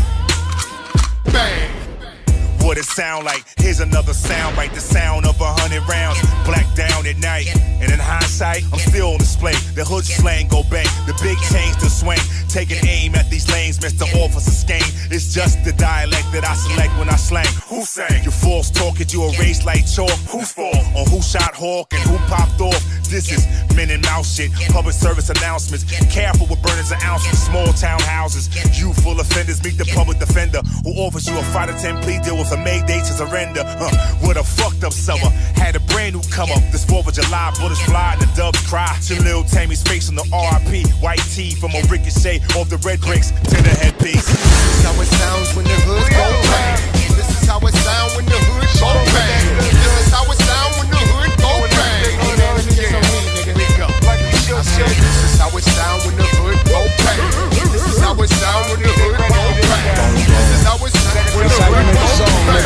Bang. What it sound like? Here's another sound bite, the sound of a hundred rounds. Black down at night, and in hindsight, I'm still on display. The hood slang go bang, the big chains to swing. Taking aim at these lanes, Mister Officer Skane. It's just the dialect that I select when I slang. Who sang? Your false talk, it you erase like chalk. Who's fault? On who shot Hawk and who popped off? This is men and mouth shit, public service announcements. Careful with burners and ounces, small town houses. Youthful offenders meet the public defender who offers you a five to ten plea deal with a Mayday to surrender. Huh, what a fucked up summer. Had a brand new come up. This fourth of July, bullets fly and the doves cry. To Lil Tammy's face on the R I P. White tee from a ricochet off the red bricks to the headpiece. This is how it sounds when the hood go bang. This is how it sound when the hood go bang. This is how it sound when the hood go bang. Here we go. I said, this is how it sound when the hood go bang. This is how it sound when the hood go bang. This is how it sound when the hood go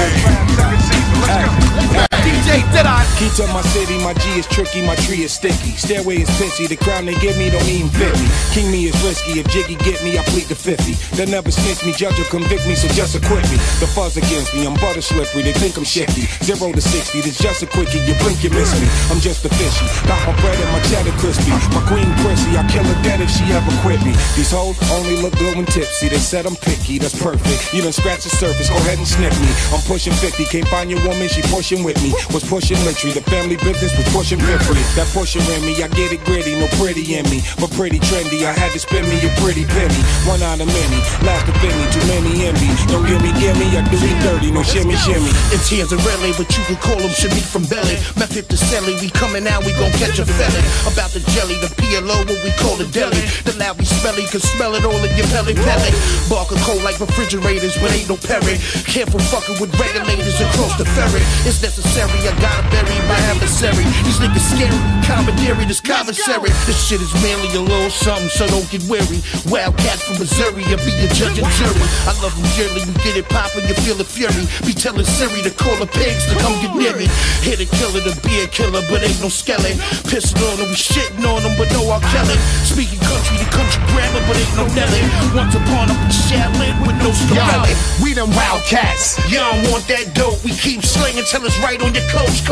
bang. D J Deadeye. Keys to my city, my G is tricky, my tree is sticky. Stairway is pissy, the crown they give me don't even fit me. King me is risky, if Jiggy get me, I plead the fifty. They'll never snitch me, judge or convict me, so just acquit me. The fuzz against me, I'm butter slippery, they think I'm shifty. Zero to sixty, there's just a quickie, you blink, you miss me. I'm just a fishy, got my bread and my cheddar crispy. My queen prissy, I kill her dead if she ever quit me. These hoes only look good when tipsy, they said I'm picky, that's perfect. You done scratch the surface, go ahead and sniff me. I'm pushing fifty, can't find your woman, she pushing with me. Was pushing literally, the family business was pushing Piffrey. That pushing in me, I get it gritty, no pretty in me. But pretty trendy, I had to spend me a pretty penny. One out of many, last of any, too many envy. Don't give me, give me, I do me dirty, no shimmy, shimmy. It's here's a relay, but you can call him Shimmy from Belly. Method to Selly, we coming out, we gon' catch a felon. About the jelly, the P L O, what we call the deli. The loud we smelly, can smell it all in your belly, belly. Barker cold like refrigerators, but ain't no Perry. Careful fucking with regulators across the ferry. It's necessary, I gotta bury my adversary. These niggas scary, commentary, this commissary. This shit is merely a little something, so don't get weary. Wildcats from Missouri, I'll be your judge and jury. I love them dearly, we get it poppin', you feel the fury. Be telling Siri to call the pigs to come get near me. Hit a killer, to be a killer, but ain't no skeleton. Pissing on them, we shitting on them, but no R. Kelly. Speaking country to country grammar, but ain't no Nelly. Once upon a Shaolin with no Scarelli. We them wildcats. Y'all want that dope, we keep slinging till it's right on your coach. Come on.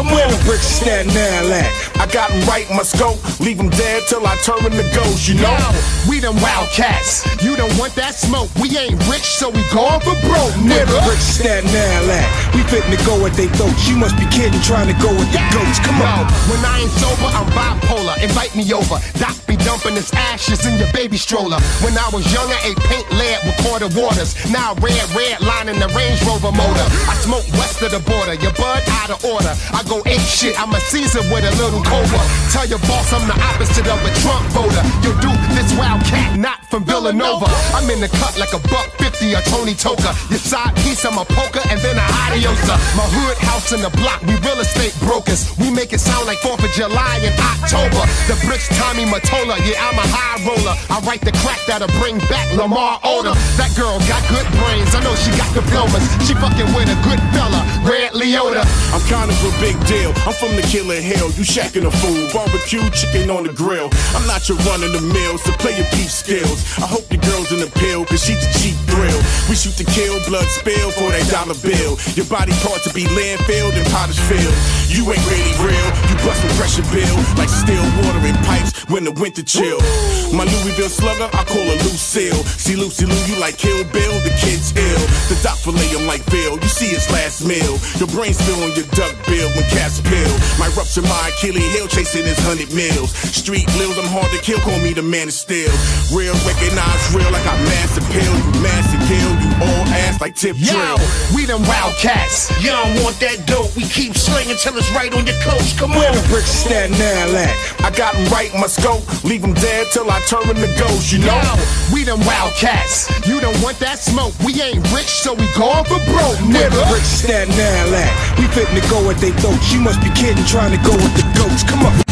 bricks stand now at. I got him right in my scope, leave him dead till I turn him to ghost, you know? Yo, we them wildcats, you don't want that smoke. We ain't rich, so we going for broke, Where nigga. the bricks stand now at. We fittin' to go with they throats. You must be kidding, trying to go with the goats. Come on. When I ain't sober, I'm bipolar. Invite me over. Doc be dumping his ashes in your baby stroller. When I was younger, ate paint lead with quarter waters. Now red, red line in the Range Rover motor. I smoke west of the border. Your bud out of order. I go ape shit. I'm a Caesar with a little cobra. Tell your boss I'm the opposite of a Trump voter. You do this wildcat, not from Villanova. I'm in the cut like a buck fifty or Tony Toka. Your side piece, I'm a poker and then a adiosa. My hood house in the block, we real estate brokers. We make it sound like fourth of July in October. The bricks Tommy Mottola, yeah, I'm a high roller. I write the crack that'll bring back Lamar Odom. That girl got good brains, I know she got diplomas. She fucking with a good fella, Red Leota. I'm kind of a big deal. I'm from the Killer Hill. You shacking a fool. Barbecue chicken on the grill. I'm not your run of the mill, so play your beef skills. I hope your girl's in the pill, cause she's a cheap thrill. We shoot to kill, blood spill for that dollar bill. Your body part to be landfilled and potter's filled. You ain't really real. You bustin' pressure bill like still water in pipes when the winter chill. My Louisville slugger, I call her Lucille. See Lucy Lou, you like Kill Bill, the kid's ill. The doc fillet him like Bill, you see his last meal. Your brain spill on your duck bill when cats pill. Might rupture my Achilles heel chasing his hundred mils. Street lils, I'm hard to kill, call me the man of steel. Real, recognize real, I got mass appeal. You mass and kill, you all ass like tip Yo, drill. we them wildcats. You don't want that dope, we keep slinging till it's right on your coast. Come Where on. the bricks stand now at. I got him right in my scope, leave him dead till I turn him to ghost, you know? Yo, we them wildcats. You don't want that smoke. We ain't rich, so we going for broke, Where the nigga. bricks stand now at. We fittin' to go with they throats. You must be kidding, trying to go with the goats. Come on.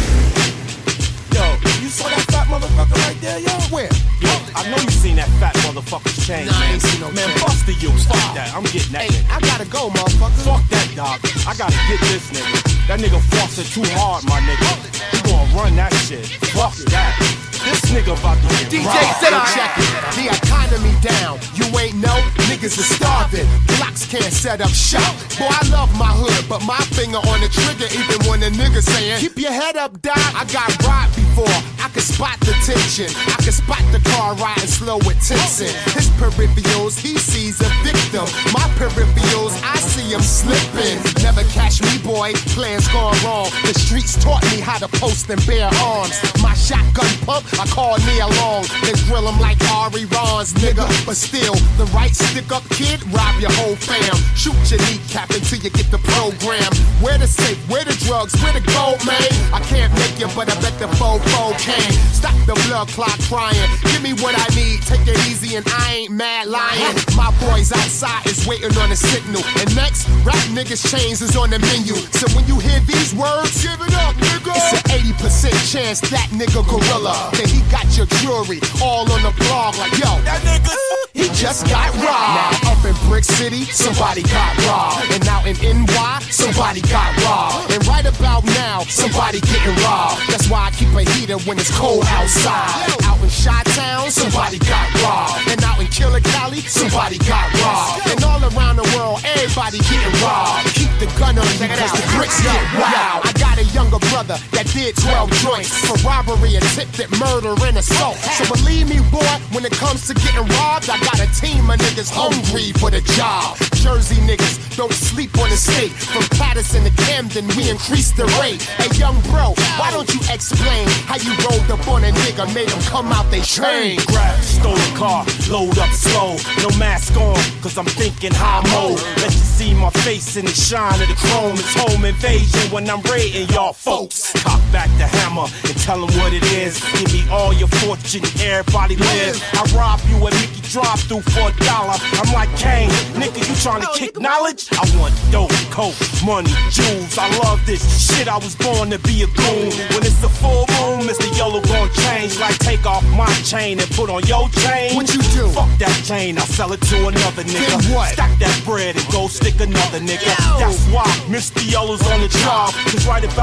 Yo, you saw that fat motherfucker right there, yo? Where? Yo, I know you seen that fat motherfucker's chain, Nah, I man. ain't seen no Man, chain. bust the you. Fuck that. I'm getting that Hey, nigga. I gotta go, motherfucker. Fuck that, dog. I gotta get this nigga. That nigga flossing too hard, my nigga. You gonna run that shit. Fuck that. This nigga about to get D J robbed. said I check it. The economy down. You ain't know niggas are starving. Blocks can't set up shop. Boy, I love my hood, but my finger on the trigger even when a nigga saying, keep your head up, doc. I got robbed before. I could spot the tension. I could spot the car riding slow with Tinson. His peripherals, he sees a victim. My peripherals, I see him slipping. Never catch me, boy. Plans gone wrong. The streets taught me how to post and bear arms. My shotgun pump, I call Nia Long. They drill him like Ari Ron's, nigga. But still, the right stick up kid, rob your whole fam. Shoot your kneecap until you get the program. Where the safe, where the drugs, where the gold, man? I can't make you, but I bet the fofo can. Stop the blood clot crying. Give me what I need, take it easy, and I ain't mad lying. My boys outside is waiting on a signal. And next, rap niggas' chains is on the menu. So when you hear these words, give it up, nigga. It's an eighty percent chance that nigga gorilla. Then he got your jewelry all on the blog like, yo, that nigga, he just got robbed. Now up in Brick City, somebody got robbed. And out in N Y, somebody got robbed. And right about now, somebody getting robbed. That's why I keep a heater when it's cold outside. Out in Chi-Town, somebody got robbed. And out in Killer Cali, somebody got robbed. And all around the world, everybody getting robbed. Keep the gun on you cause the bricks get wild. I got a younger brother that did twelve joints for robbery, attempted murder, and assault. So believe me, boy, when it comes to getting robbed, I got a team of niggas hungry for the job. Jersey niggas don't sleep on the state. From Patterson to Camden, we increased the rate. Hey, young bro, why don't you explain how you rolled up on a nigga, made him come out they train? Grab, stolen car, load up slow. No mask on, cause I'm thinking high mode. Let you see my face in the shine of the chrome. It's home invasion when I'm raiding y'all folks. Cock back the hammer and tell them what it is. Give me all your fortune, everybody live. I rob you and Mickey drive through for a dollar. I'm like Kane, nigga, you trying to kick knowledge? I want dope, coke, money, jewels. I love this shit, I was born to be a goon. When it's the full moon, Mister Yellow gon' change. Like take off my chain and put on your chain. What you do? Fuck that chain, I sell it to another nigga. Then what? Stack that bread and go stick another nigga. That's why Mister Yellow's on the job. Cause right about now,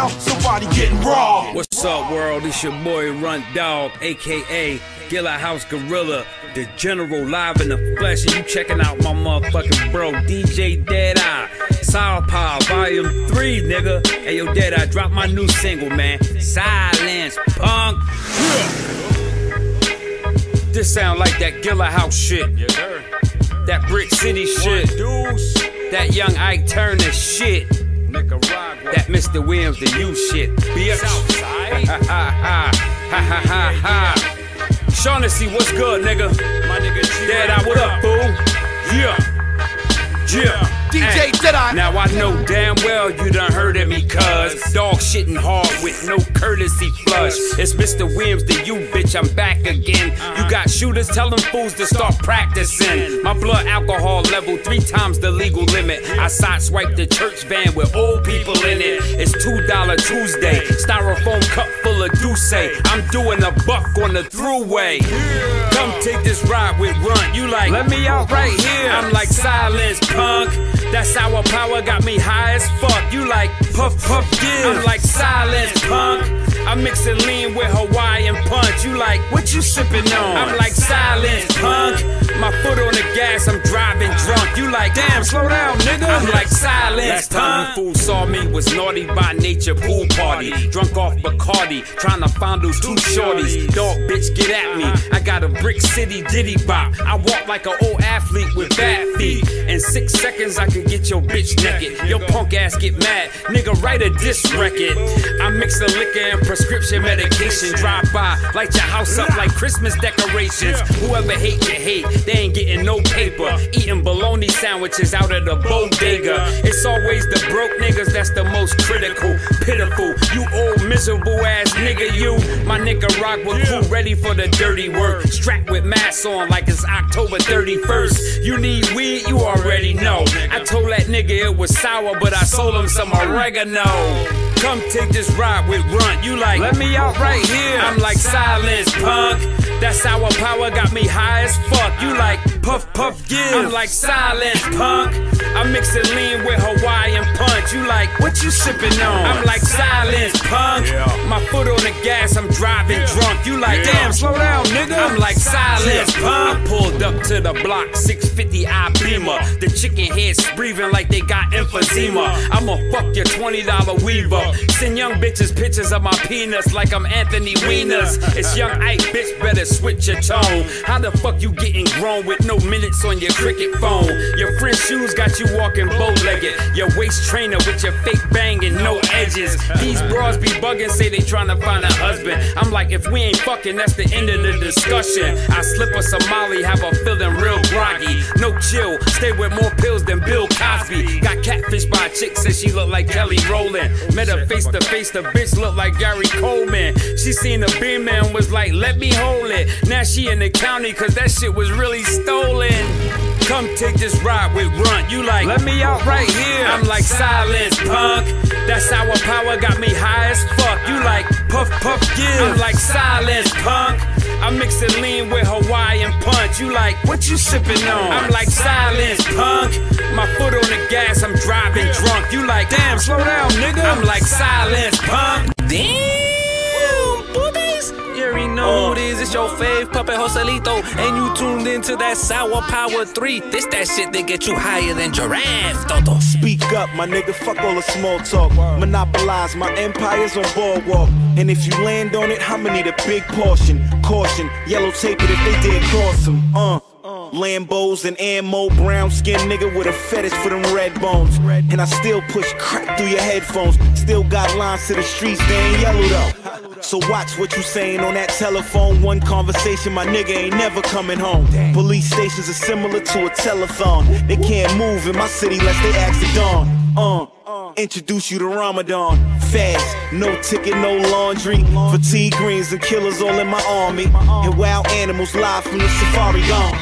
now, somebody getting robbed. What's up, world? It's your boy Run Dog, aka Gilla House Gorilla, the General, live in the flesh, and you checking out my motherfucking bro, D J Deadeye, Sour Power, Volume three, nigga. Hey, yo, Deadeye, drop my new single, man. Silence, punk. This sound like that Gilla House shit. Yes, sir. That Brick City shit. That Young Ike Turner shit. Nicaragua. That Mister Williams, the U shit. Bitch. Ha ha ha ha ha ha ha. Shaughnessy, what's good, nigga? My nigga Deadeye, what up, fool? Yeah. Yeah. D J Deadeye. Now I know damn well you done heard of me, cuz dog shitting hard with no courtesy flush. It's Mister Williams, the you bitch, I'm back again. You got shooters, tell them fools to start practicing. My blood alcohol level three times the legal limit. I sideswipe the church van with old people in it. It's two dollar Tuesday, styrofoam cup full of Douce. I'm doing a buck on the throughway. Come take this ride with Run. You like, let me out right here. I'm like, silence, punk. That sour power got me high as fuck. You like, puff, puff, give. I'm like, silence, punk. I'm mixing lean with Hawaiian punch. You like, what you sipping on? I'm like, silence, punk. My foot on the gas, I'm driving drunk. You like, damn, slow down, nigga. I'm like, silence, last time a fool saw me was naughty by nature, pool party. Drunk off Bacardi, trying to fondle two shorties. Dog, bitch, get at me. I got a Brick City ditty bop. I walk like an old athlete with bad feet. In six seconds, I can get your bitch naked. Your punk ass get mad, nigga, write a diss record. I mix the liquor and prescription medication. Drive by, light your house up like Christmas decorations. Whoever hate you hate, they ain't getting no paper. Eating bologna sandwiches out of the bodega. It's always the broke niggas that's the most critical. Pitiful, you old miserable ass nigga, you. My Nicaragua crew ready for the dirty work. Strapped with masks on like it's October thirty-first. You need weed, you already know. I told that nigga it was sour, but I sold him some oregano. Come take this ride with Run. You like, let me out right here. I'm like, silence, punk. That sour power got me high as fuck. You like, puff, puff, give. I'm like, silence, punk. I'm mixing lean with Hawaiian punch. You like, what you sipping on? I'm like, silence, punk. My foot on the gas, I'm driving drunk. You like, damn, slow down, nigga. I'm like, silence, punk. I pulled up to the block, six fifty I Beamer. The chicken heads breathing like they got emphysema. I'ma fuck your twenty dollar weaver. Send young bitches pictures of my penis like I'm Anthony Wieners. It's Young Ike, bitch, better switch your tone. How the fuck you getting grown with no minutes on your cricket phone? Your friend's shoes got you walking bow-legged. Your waist trainer with your fake bang and no edges. These bras be bugging, say they tryna find a husband. I'm like, if we ain't fucking, that's the end of the discussion. I slip a Somali, have her feeling real groggy. No chill, stay with more pills than Bill Cosby. Got catfished by a chick, said she looked like Kelly Rowland. Met her face to face, the bitch looked like Gary Coleman. She seen the beam and was like, let me hold it. Now she in the county, cause that shit was really stolen. Come take this ride with Run. You like, let me out right here. I'm like, silence, punk. That sour power got me high as fuck. You like, puff, puff, give. I'm like, silence, punk. I'm mixing lean with Hawaiian punch. You like, what you sipping on? I'm like, silence, punk. My foot on the gas, I'm driving drunk. You like, damn, slow down, nigga. I'm like, silence, punk. Damn, boobies. You already know who it is. It's your fave puppet Joselito, and you tuned into that Sour Power three. This that shit that get you higher than giraffe, Toto. Speak up, my nigga. Fuck all the small talk. Monopolize my empires on boardwalk. And if you land on it, I'ma need a big portion. Caution, yellow tape it if they dare cross them. Uh. Lambos and ammo, brown skin nigga with a fetish for them red bones. And I still push crack through your headphones. Still got lines to the streets, they ain't yellow though. So watch what you saying on that telephone. One conversation, my nigga ain't never coming home. Police stations are similar to a telethon. They can't move in my city unless they ask the dawn. Uh, introduce you to Ramadan. Fast, no ticket, no laundry. Fatigue greens and killers all in my army. And wild animals live from the safari gone.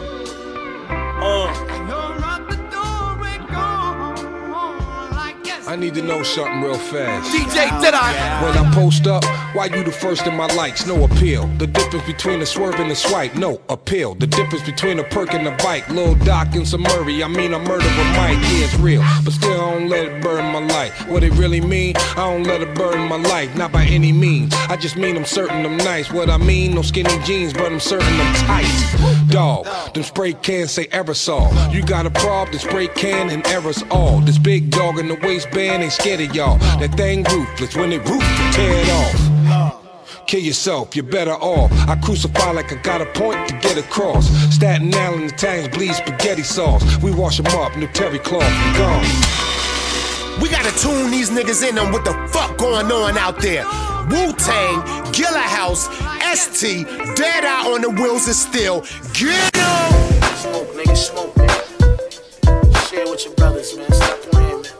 Uh. I I need to know something real fast. D J, did I? When I post up, why you the first in my likes? No appeal. The difference between a swerve and a swipe, no appeal. The difference between a perk and a bike. Lil Doc and some Murray, I mean a murder with Mike. Yeah, it's real, but still I don't let it burn my life. What it really mean? I don't let it burn my life, not by any means. I just mean I'm certain I'm nice. What I mean, no skinny jeans, but I'm certain I'm tight. Dog, them spray cans say aerosol. You got a problem, the spray can and errors all. This big dog in the waistband ain't scared of y'all. That thing ruthless, when it ruthless, tear it off. Kill yourself, you're better off. I crucify like I got a point to get across. Staten Island, the tanks bleed spaghetti sauce. We wash them up, new terry cloth, and gone. We gotta tune these niggas in on what the fuck going on out there. Wu-Tang, Gilla House, S T, Dead Eye on the wheels of steel. Get em! Smoke, nigga, smoke, nigga. Share with your brothers, man. Stop playing, man.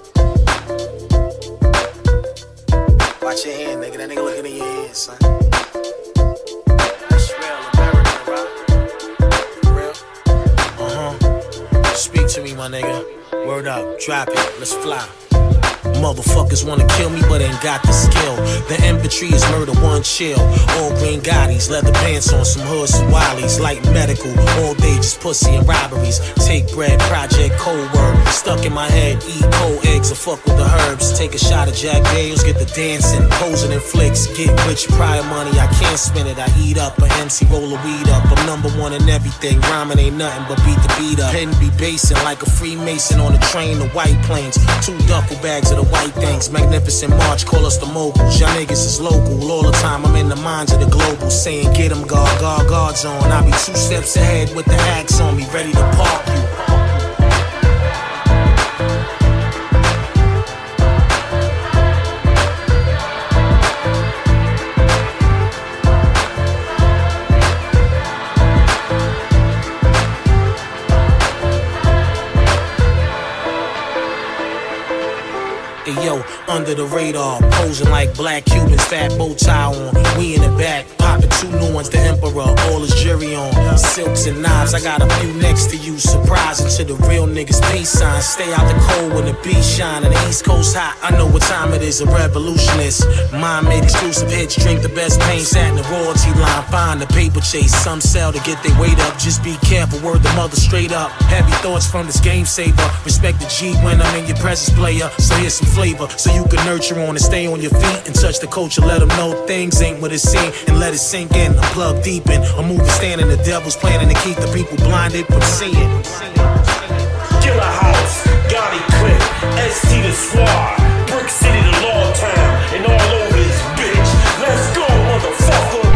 Watch your hand, nigga. That nigga looking in your hand, son. That's real, American rock. Real? Uh-huh. Speak to me, my nigga. Word up, drop it, let's fly. Motherfuckers wanna kill me, but ain't got the skill. The infantry is murder, one chill. All green Gottis, leather pants on some hoods and wallies. Light medical, all day just pussy and robberies. Take bread, project, cold word. Stuck in my head, eat cold eggs and fuck with the herbs. Take a shot of Jack Daniels, get the dancing. Posing in flicks, get rich prior money. I can't spend it, I eat up. A M C roll a weed up. I'm number one in everything. Rhyming ain't nothing but beat the beat up. Pen be basing like a Freemason on a train to White Plains. Two duffel bags of the white things, magnificent march, call us the moguls. Y'all niggas is local, all the time I'm in the minds of the global. Saying get them guard, guard, guards on. I be two steps ahead with the axe on me, ready to park you. Yo, under the radar, posing like black Cubans, fat bow tie on. We in the back, popping two new ones, the emperor, all his jury on. Silks and knives, I got a few next to you. Surprising to the real niggas, peace signs. Stay out the cold when the beat shine and the East Coast hot. I know what time it is, a revolutionist. Mind made exclusive hits, drink the best pain, sat in the royalty line. Find the paper chase, some sell to get their weight up. Just be careful, word the mother straight up. Heavy thoughts from this game saver. Respect the G when I'm in your presence, player. So here's some flavor, so you can nurture on and stay on your feet and touch the culture. Let them know things ain't what it seem and let it sink in. I'm plugged deep in a movie standing. The devil's planning to keep the people blinded from seeing. Gilla House, Gotti Clip, S T the Squad, Brick City the Law Town, and all over this bitch. Let's go, motherfucker.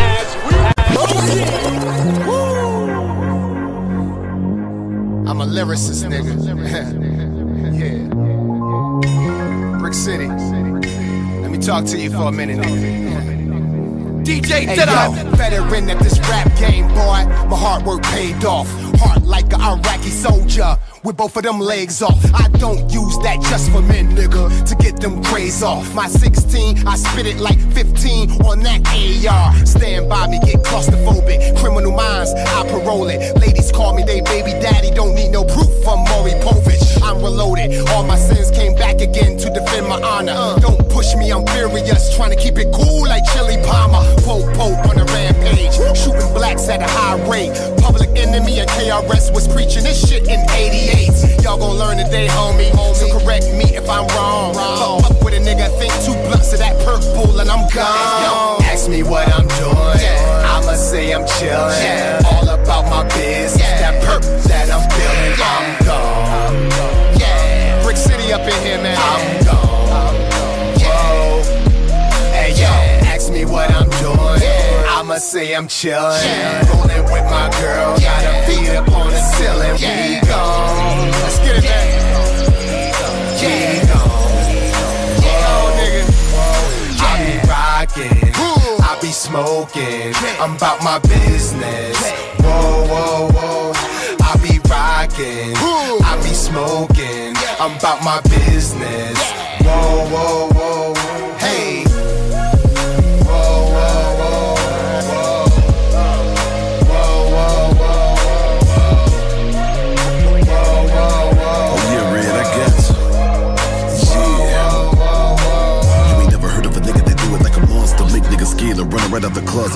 I'm a lyricist, nigga. Yeah. Brick City. Let me talk to you for a minute, nigga. D J, hey, did I? Veteran of this rap game, boy. My hard work paid off. Heart like an Iraqi soldier with both of them legs off. I don't use that just for men, nigga, to get them craze off. My sixteen, I spit it like fifteen on that A R. Stand by me, get claustrophobic. Criminal minds, I parole it. Ladies call me they baby daddy, don't need no proof from Maury Povich. I'm reloaded, all my sins came back again to defend my honor. Uh, don't push me, I'm furious, trying to keep it cool like Chili Palmer. Pope Pope on a rampage, shooting blacks at a high rate. Public Enemy and K R S was preaching this shit in eighty-eight. Y'all gon' learn today, homie, so correct me if I'm wrong. Fuck up with a nigga, think two blunts of that purple and I'm gone. Yo, ask me what I'm doing, I'ma say I'm chillin'. All about my biz, that perp that I'm feeling, I'm gone. Yeah, Brick City up in here, man, I'm gone. Whoa, hey yo, ask me what I'm doing, I'ma say I'm chillin'. Rollin' with my girl, got her feet up on the ceiling, we gone. Let's get it, man. We gone. Whoa, nigga. I be rockin', I be smoking, I'm about my business. Whoa, whoa, whoa. I be rockin', I be smoking, I'm about my business. Whoa, whoa, whoa. Hey. Whoa, whoa, whoa.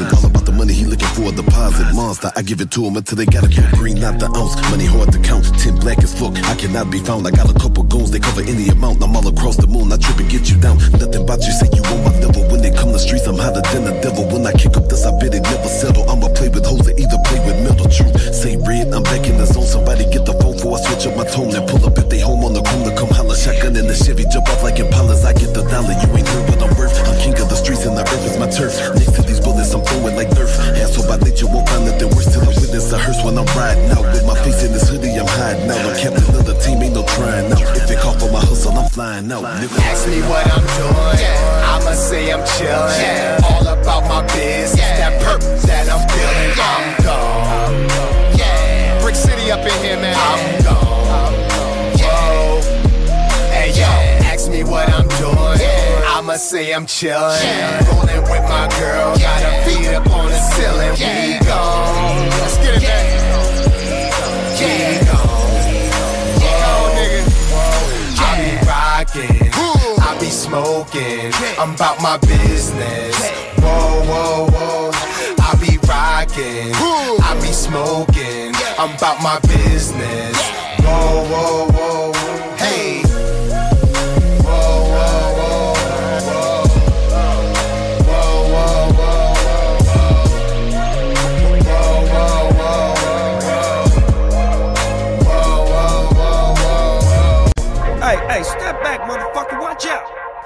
closet. All about the money, he looking for a deposit. Monster, I give it to him until they gotta go green, not the ounce. Money hard to count, ten black as fuck. I cannot be found. I got a couple goons, they cover any amount. I'm all across the moon, I trip and get you down. Nothing about you, say you on my level. When they come to the streets, I'm hotter than the devil. When I kick up this, I bet it never settle. I'ma play with hoes or either play with metal. Truth, say red, I'm back in the zone. Somebody get the phone before I switch up my tone. And pull up at they home on the corner, come holler. Shotgun in the Chevy, jump off like Impalas. I get the dollar, you ain't heard what I'm worth. I'm king of the streets and the earth is my turf. Next to these bullets, I'm throwing like nerf. Asshole by nature, won't find nothing worse till I witness a hearse when I'm riding out. With my face in this hoodie, I'm hiding out. I'm captain of the team, ain't no trying out. If they call for my hustle, I'm flying out. Nigga. Ask me what I'm doing, I'ma say I'm chillin'. All about my business, that purpose that I'm feeling. I'm gone, yeah. Brick City up in here, man. I'm gone, whoa. Hey yo, ask me what I'm doing, I'ma say I'm chillin'. Rollin' with my girl, got her feet up on the ceiling. We gone, let's get it, man. We gone, nigga. I be rockin', I be smoking, I'm about my business. Whoa, whoa, whoa. I be rockin', I be smoking, I'm about my business. Whoa, whoa, whoa. Hey. Whoa, whoa, whoa, whoa. Whoa, whoa, whoa, whoa. Whoa, whoa, whoa, whoa. Hey, hey, step back, motherfucker, watch out.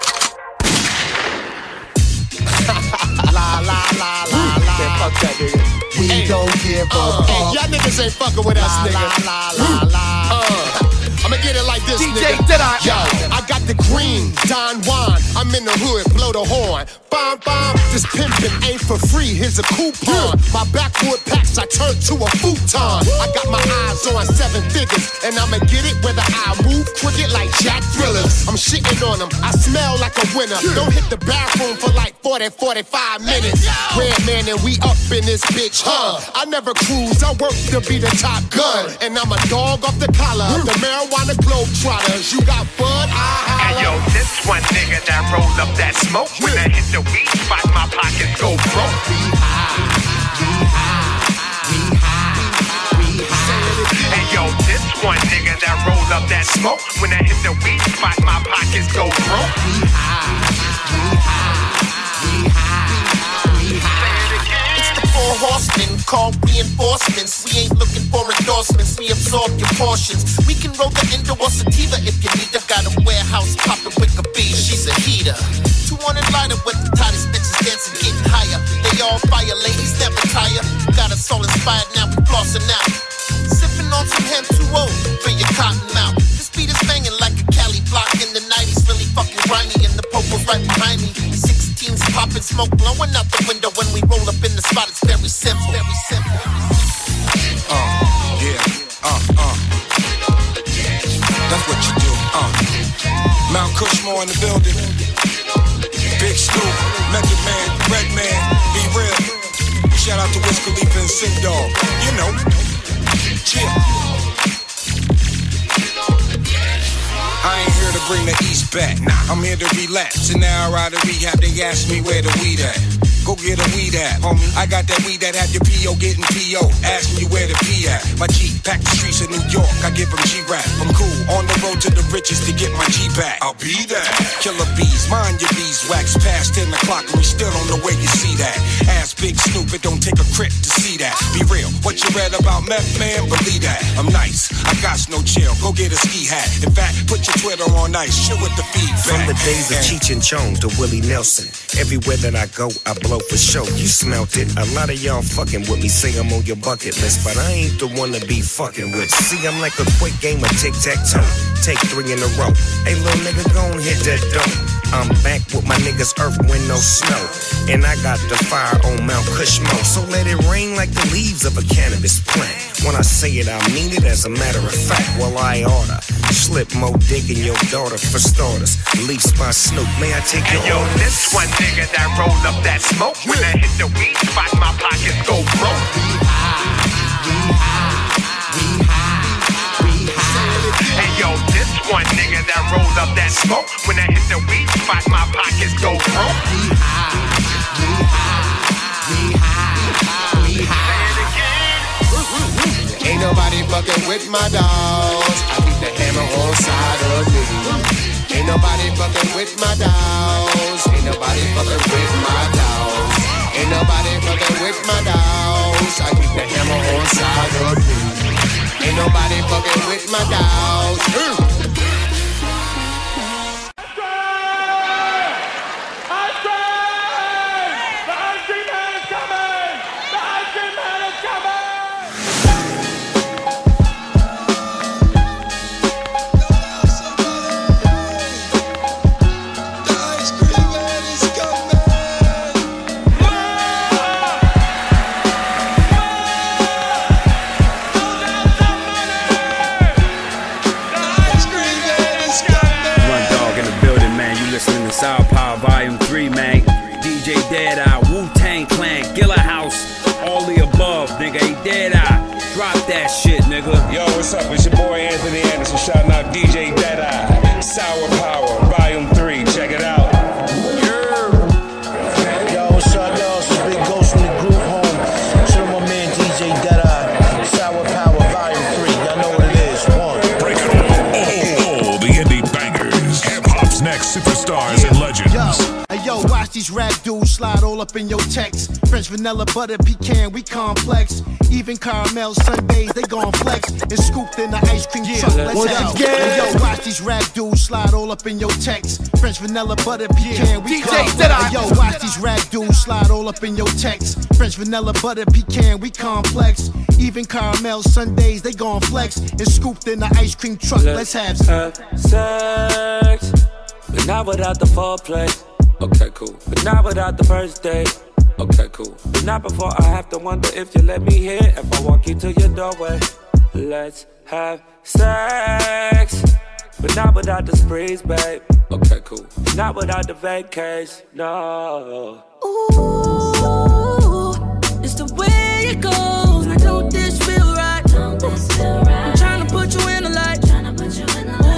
La, la, la, la, la. Yeah, fuck that, nigga. We hey, don't give uh, a fuck. Hey, y'all niggas ain't fucking with us, la, nigga. La, la, la, la. Uh. I'ma get it like this, D J, nigga. Did I? Yo, I got the green, Don Juan. I'm in the hood, blow the horn. Bomb, bomb, this pimpin' ain't for free. Here's a coupon. My backwood packs, I turned to a futon. I got my eyes on seven figures, and I'ma get it whether I move crooked like Jack Thrillers. I'm shitting on them, I smell like a winner. Don't hit the bathroom for like forty, forty-five minutes. Red man, and we up in this bitch, huh? I never cruise, I work to be the top gun. And I'm a dog off the collar, the marijuana globetrotters. You got bud, I holla. Hey yo, this one nigga that roll up that smoke. When I hit the weed spot, my pockets go broke. We high, we high, we high, we high. Hey yo, this one nigga that roll up that smoke. When I hit the weed spot, my pockets go broke. We high, we high, we high, we high. It's the four horsemen called reinforcements. We ain't looking for endorsements, we absorb your portions. We can roll the Indo or sativa if you need her. Got a warehouse poppin' with a bee, she's a heater. two hundred lighter with the tightest bitches dancing, getting higher. They all fire, ladies never tire. Got us all inspired, now we flossin' out. Sippin' on some Hem two oh for your cotton mouth. This beat is banging like a Cali block in the nineties. Really fucking grimy and the popo's right behind me. sixteens poppin', smoke blowing out the window. When we roll up in the spot, it's very simple, very simple. Uh, yeah, uh, uh. That's what you do, uh. Mount Cushmore in the building. Big Snoop, Method Man, Red Man, Be Real. Shout out to Wiz Khalifa and Sick Dog. You know. Chill. I ain't here to bring the East back. Nah, I'm here to relapse. And now I ride a rehab, they ask me where the weed at. Go get a weed at, homie. I got that weed that have your P O getting P O. Asking you where the P at. My G pack the streets of New York. I give them G-rap. I'm cool. On the road to the riches to get my G back. I'll be there. Killer bees, mind your beeswax. Past ten o'clock and we still on the way. You see that? Ask Big Snoop, it don't take a crit to see that. Be real. What you read about meth, man? Believe that. I'm nice. I got no chill. Go get a ski hat. In fact, put your Twitter on ice. Chill with the feedback. From the days of Cheech and Chong to Willie Nelson, everywhere that I go, I blow for show. You smelt it. A lot of y'all fucking with me say I'm on your bucket list, but I ain't the one to be fucking with. See, I'm like a quick game of tic-tac-toe. Take three in a row. Hey, little nigga, go and hit that dope. I'm back with my niggas, earth, wind, no snow. And I got the fire on Mount Cushmore. So let it rain like the leaves of a cannabis plant. When I say it, I mean it as a matter of fact. Well, I oughta slip more dick in your daughter for starters. Leafs by Snoop, may I take your hey, yo, orders? This one nigga that roll up that smoke. When I hit the weed spot, my pockets go broke. We high, we high, we high, we high. Hey yo, this one nigga that roll up that smoke. When I hit the weed spot, my pockets go broke. We high, we high, we high. nobody fucking with my dogs. I keep the hammer on side of me. Ain't nobody fucking with my dogs. Ain't nobody fucking with my dogs. Ain't nobody fucking with my dogs. I keep the hammer on side of me. Ain't nobody fucking with my dogs. Mm. Sour Power Volume three, man. D J Deadeye, Wu-Tang Clan, Gilla House, all the above, nigga. Hey, Deadeye, drop that shit, nigga. Yo, what's up? It's your boy Anthony Anderson, shouting out D J Deadeye, Sour Power Volume three, check it out. Yo, what's up, y'all? It's Big Ghost from the group home. Show my man D J Deadeye, Sour Power Volume three. Y'all know what it is. One. Break it all, all, all the indie bangers. Hip-hop's next superstars and legends. Yo, hey, yo, watch these rap dudes slide all up in your text. French vanilla, butter, pecan, we complex. Even caramel sundaes, they gon' flex. And scooped in the ice cream truck, let's have it. Hey, yo, watch these rap dudes slide all up in your text. French vanilla, butter, pecan, we complex. Hey, yo, watch these rap dudes slide all up in your text. French vanilla, butter, pecan, we complex. Even caramel sundaes, they gon' flex. And scooped in the ice cream truck, let's have sex. But not without the foreplay. Okay, cool. But not without the first date. Okay, cool. But not before I have to wonder if you let me hear. If I walk you to your doorway, let's have sex. But not without the sprees, babe. Okay, cool. Not without the vacays, no. Ooh, it's the way it goes. Now don't this feel right? Don't this feel right? I'm trying to put you in the light. Trying to put you in the light.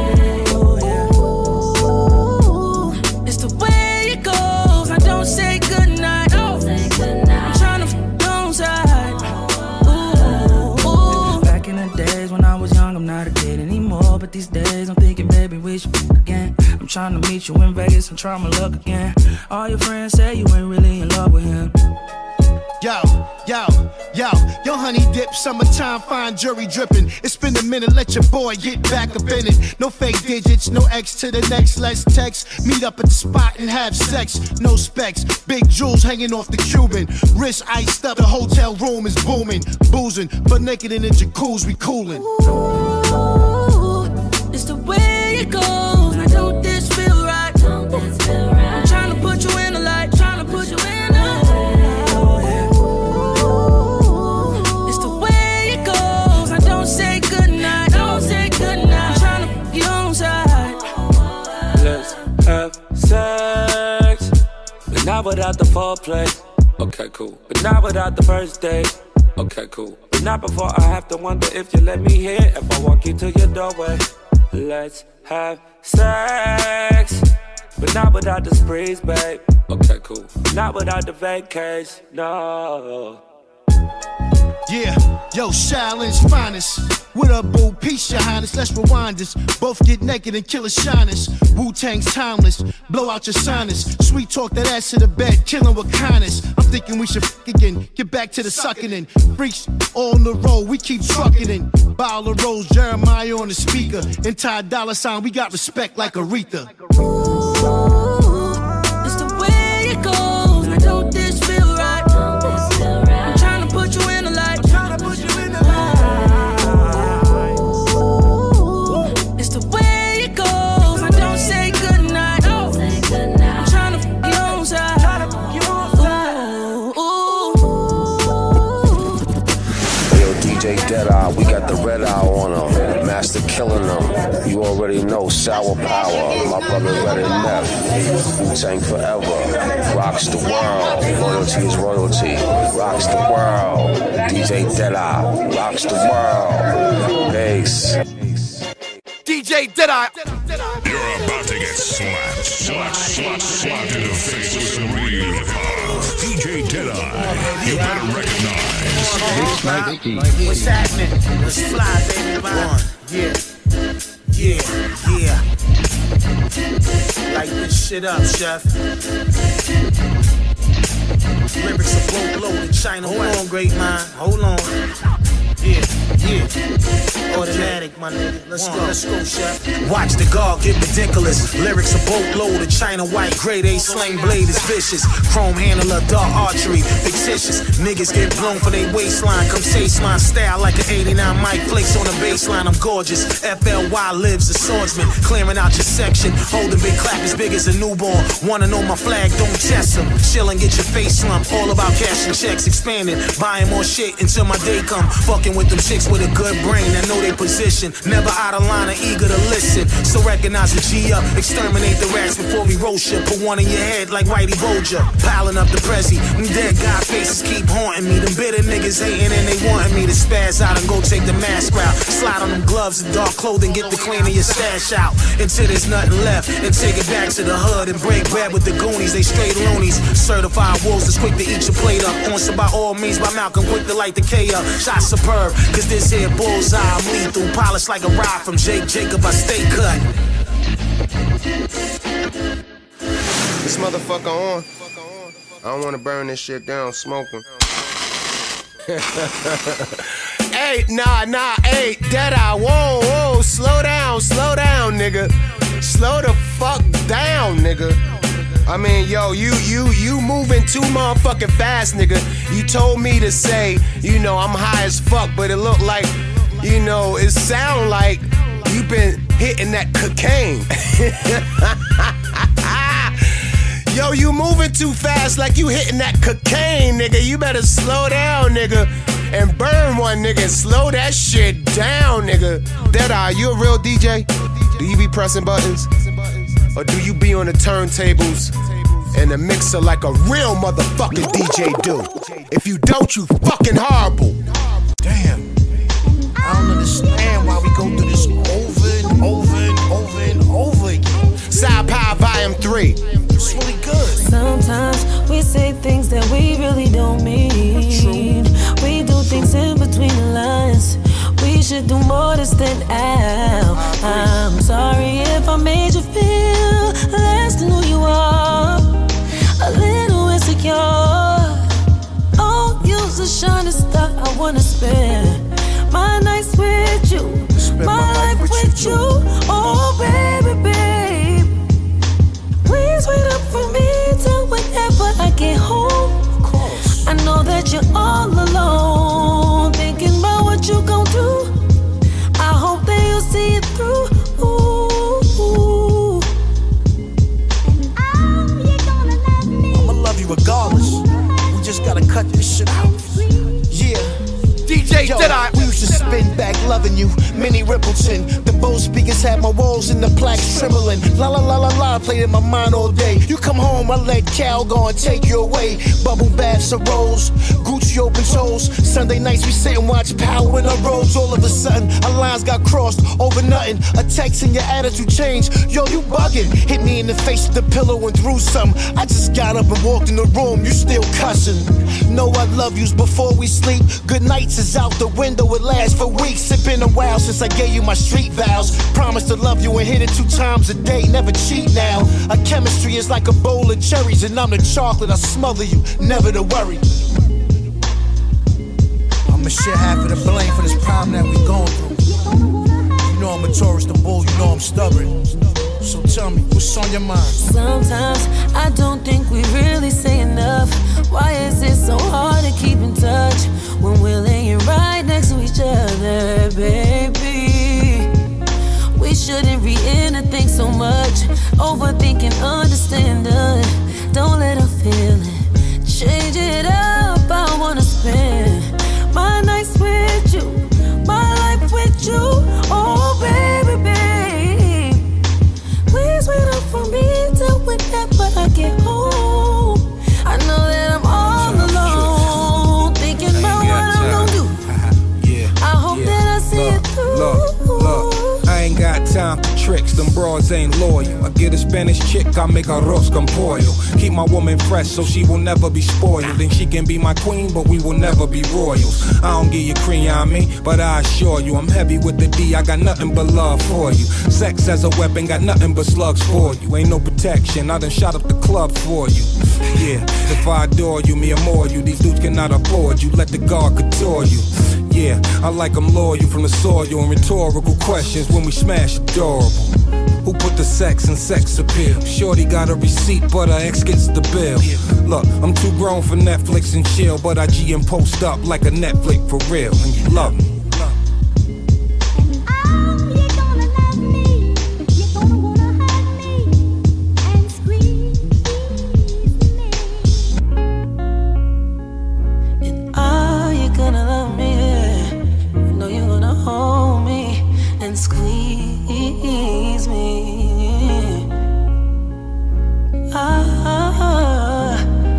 Say goodnight. Oh. Say goodnight. I'm trying to f on side. Ooh, ooh. Back in the days when I was young, I'm not a kid anymore. But these days I'm thinking, baby, we should f again. I'm trying to meet you in Vegas and try my luck again. All your friends say you ain't really in love with him. Yo, yo, yo, yo, honey dip, summertime, fine jury dripping. It's been a minute, let your boy get back up in it. No fake digits, no X to the next, let's text. Meet up at the spot and have sex, no specs. Big jewels hanging off the Cuban. Wrist iced up, the hotel room is booming. Boozing, but naked in the jacuzzi, we coolin'. Ooh, it's the way it goes. Now don't this feel right? Don't this feel right? I'm trying to put you in the light, trying to put you in the light. Say goodnight, don't say goodnight. I'm trying to f you on side. Let's have sex, but not without the foreplay. Okay, cool. But not without the first date. Okay, cool. But not before I have to wonder if you let me hear. If I walk you to your doorway, let's have sex, but not without the sprees, babe. Okay, cool. Not without the vacays, no. Yeah, yo, Shaolin's finest. With a boo, peace, your highness, let's rewind this. Both get naked and kill a shyness. Wu-Tang's timeless, blow out your sinus. Sweet talk that ass to the bed, killing with kindness. I'm thinking we should f again, get back to the sucking in. Freaks all on the road, we keep trucking in. Bottle of Rose, Jeremiah on the speaker. Entire dollar sign, we got respect like Aretha. Ooh, it's the way it goes. Now don't this feel right? Don't this feel right? I'm trying to put you in the light. Trying to put you in the light. Deadeye, we got the red eye on them. Master killing them. You already know Sour Power. My brother Red and Neff. Wu-Tang forever. Rocks the world. Loyalty is royalty. Rocks the world. D J Deadeye. Rocks the world. Bass. D J Deadeye. You're about to get slapped, slapped, slapped, slapped in the face with some real hip hop. D J Deadeye. You better recognize. What's happening? Let's fly, baby. One, yeah, yeah, yeah. Light this shit up, chef. Lyrics are boat loaded, China. Hold on, great mind. Hold on. Yeah, yeah. Automatic, my nigga. Let's go, let's go, chef. Watch the guard get ridiculous. Lyrics are boatloaded, China white, grade A slang blade is vicious. Chrome handler, dark archery, fictitious. Niggas get blown for their waistline. Come line style like an eighty-nine mic flakes on the baseline. I'm gorgeous. F L Y lives a swordsman, clearing out your section. Holding big clap as big as a newborn. Wanna know my flag? Don't test them. Chillin', get your face slumped. All about cashing checks, expanding, buying more shit until my day come. Fucking with them chicks with a good brain that know their position. Never out of line and eager to listen. So recognize the G up, exterminate the rats before we roast ya. Put one in your head like Whitey Bulger. Piling up the Prezi. Them dead guy faces keep haunting me. Them bitter niggas hating and they wanting me to spaz out and go take the mask out. Slide on them gloves and dark clothing, get the clean of your stash out. Until there's nothing left, and take it back to the hood and break bread with the Goonies. They straight loonies. Certified wolves that's quick to eat your plate up. On by all means by Malcolm, quick to light the K up. Shot superb, cause this here bullseye, I'm lethal. Polished like a rod from Jake Jacob, I stay cut. This motherfucker on. I don't wanna burn this shit down smoking. Hey, nah, nah, hey, Deadeye, whoa, whoa, slow down, slow down, nigga. Slow the fuck down, nigga. I mean, yo, you, you, you moving too motherfucking fast, nigga. You told me to say, you know, I'm high as fuck, but it looked like, you know, it sound like you been hitting that cocaine. Yo, you moving too fast like you hitting that cocaine, nigga. You better slow down, nigga, and burn one, nigga, and slow that shit down, nigga. Deadeye, you a real D J? Do you be pressing buttons? Or do you be on the turntables and the mixer like a real motherfucking D J do? If you don't, you fucking horrible. Damn. I don't understand why we go through this over and over and over and over again. Side Power Volume three. It's really good. Sometimes we say things that we really don't mean. We do things in between the lines. We should do more to stand out. I'm sorry if I made you feel less than who you are. A little insecure. Oh, you's a shining star. I wanna spend my nights with you, my life with you. Oh, baby, babe, please wait up for me till whenever I get home. I know that you're all alone, thinking about what you gon' do. I hope that you'll see it through. Ooh, ooh. I'ma love you regardless. We just gotta cut this shit out. Yeah. D J Yo, Deadeye. we used to spin back loving you, Minnie Rippleton. The Bose speakers had my walls and the plaques trembling. La la la la la, played in my mind all day. You come home, I let Cal go and take you away. Bubble baths and rolls, Gucci open toes. Sunday nights we sit and watch Power in our robes. All of a sudden, our lines got crossed over nothing. A text and your attitude changed. Yo, you bugging. Hit me in the face with the pillow and threw some. I just got up and walked in the room, you still cussing. Know I love yous before we sleep. Good nights is out the window, it lasts for weeks. It's been a while since I gave you my street vows. Promise to love you and hit it two times a day, never cheat now. Our chemistry is like a bowl of cherries, and I'm the chocolate, I smother you, never to worry. I'ma share half of the blame for this problem that we going through. You know I'm a Taurus, the bull, you know I'm stubborn. So tell me, what's on your mind? Sometimes I don't think we really say enough. Why is it so hard to keep in touch when we're laying right next to each other, baby? We shouldn't read anything so much. Overthinking, understanding. Don't let her feel it. Change it up, I wanna spend my nights with you, my life with you. Oh, baby, babe, please wait up for me till whenever I get home. I know that I'm all alone. tricks, them broads ain't loyal. I get a Spanish chick, I make arroz con pollo. Keep my woman fresh so she will never be spoiled. And she can be my queen, but we will never be royals. I don't give you cream on me, but I assure you, I'm heavy with the D, I got nothing but love for you. Sex as a weapon, got nothing but slugs for you. Ain't no protection, I done shot up the club for you. Yeah, if I adore you, me more you. These dudes cannot afford you, let the guard couture you. Yeah, I like them loyal from the soil and rhetorical questions when we smash adorable. Who put the sex in sex appeal? Shorty got a receipt, but her ex gets the bill. Look, I'm too grown for Netflix and chill, but I G and post up like a Netflix for real, and you love me. Squeeze me. Ah,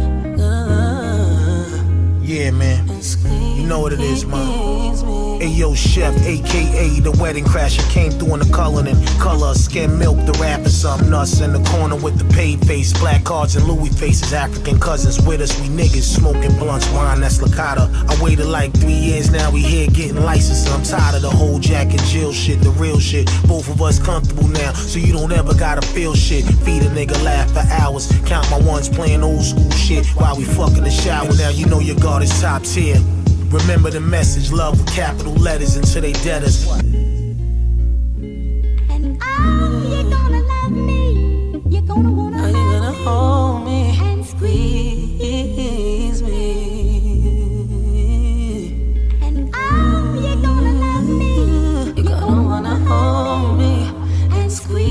uh, yeah, man. You know what it is, man. Ayo Chef, A K A the wedding crasher, came through in the coloring color, skim milk, the rapper, some nuts in the corner with the paid face, black cards and Louis faces, African cousins with us, we niggas smoking blunts, wine that's Licata. I waited like three years, now we here getting licensed. I'm tired of the whole Jack and Jill shit, the real shit. Both of us comfortable now, so you don't ever gotta feel shit. Feed a nigga, laugh for hours, count my ones playing old school shit while we fuck in the shower. Now you know your guard is top tier. Remember the message, love with capital letters until they dead us. And oh, you're gonna love me. You're gonna wanna Are you gonna me hold me and squeeze me? And oh, you're gonna love me. You're gonna wanna hold me and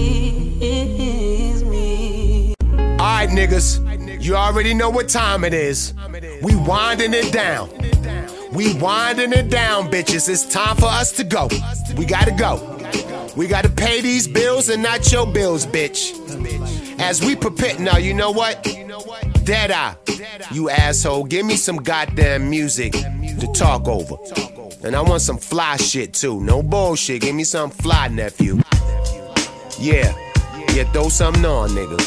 squeeze me. Alright, niggas, you already know what time it is. We winding it down. We winding it down, bitches. It's time for us to go. We gotta go. We gotta pay these bills and not your bills, bitch. As we prepare, now you know what? Deadeye, you asshole, give me some goddamn music to talk over. And I want some fly shit too. No bullshit. Give me some fly, nephew. Yeah, yeah, throw something on, nigga.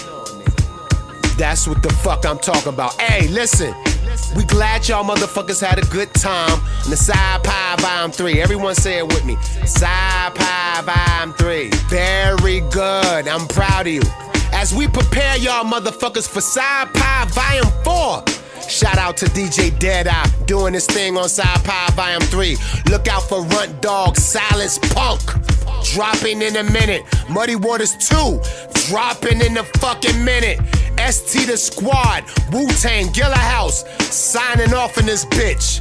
That's what the fuck I'm talking about. Hey, listen. We glad y'all motherfuckers had a good time in the Side Pie Volume three. Everyone say it with me. Side Pie Volume three. Very good. I'm proud of you. As we prepare y'all motherfuckers for Side Pie Volume four. Shout out to D J Deadeye doing his thing on Side Pie Volume three. Look out for Runt Dog, Silence Punk. Dropping in a minute. Muddy Waters two. Dropping in a fucking minute. S T the Squad, Wu-Tang, Gilla House, signing off in this bitch.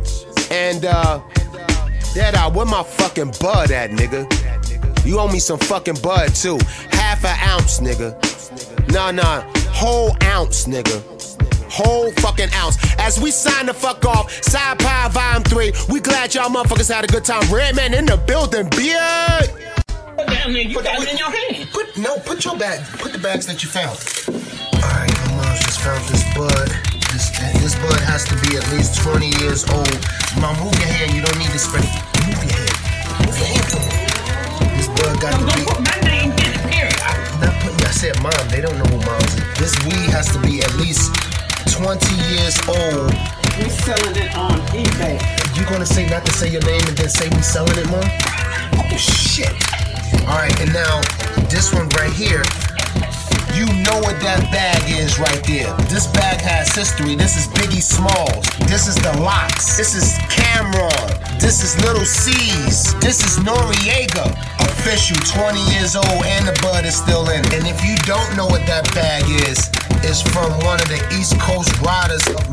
And uh, Deadeye, where my fucking bud at, nigga? You owe me some fucking bud too. Half an ounce, nigga. Nah, nah, whole ounce, nigga. Whole fucking ounce. As we sign the fuck off, Side Pie Volume three, we glad y'all motherfuckers had a good time. Redman in the building, beard. Put that in, you got it in your hand. Put, no, put your bag, put the bags that you found. Alright, my mom just found this bud. This, this bud has to be at least twenty years old. Mom, move your hand, you don't need to spray. Move your hand. Move your hand for me. This bud got to be. My name is period. Not putting, I said mom, they don't know who mom's is. This weed has to be at least twenty years old. We selling it on eBay. You gonna say not to say your name and then say we selling it, mom? Oh shit. Alright, and now this one right here. You know what that bag is right there. This bag has history. This is Biggie Smalls. This is The Lox. This is Cameron. This is Little C's. This is Noriega. Official, twenty years old, and the bud is still in it. And if you don't know what that bag is, it's from one of the East Coast riders of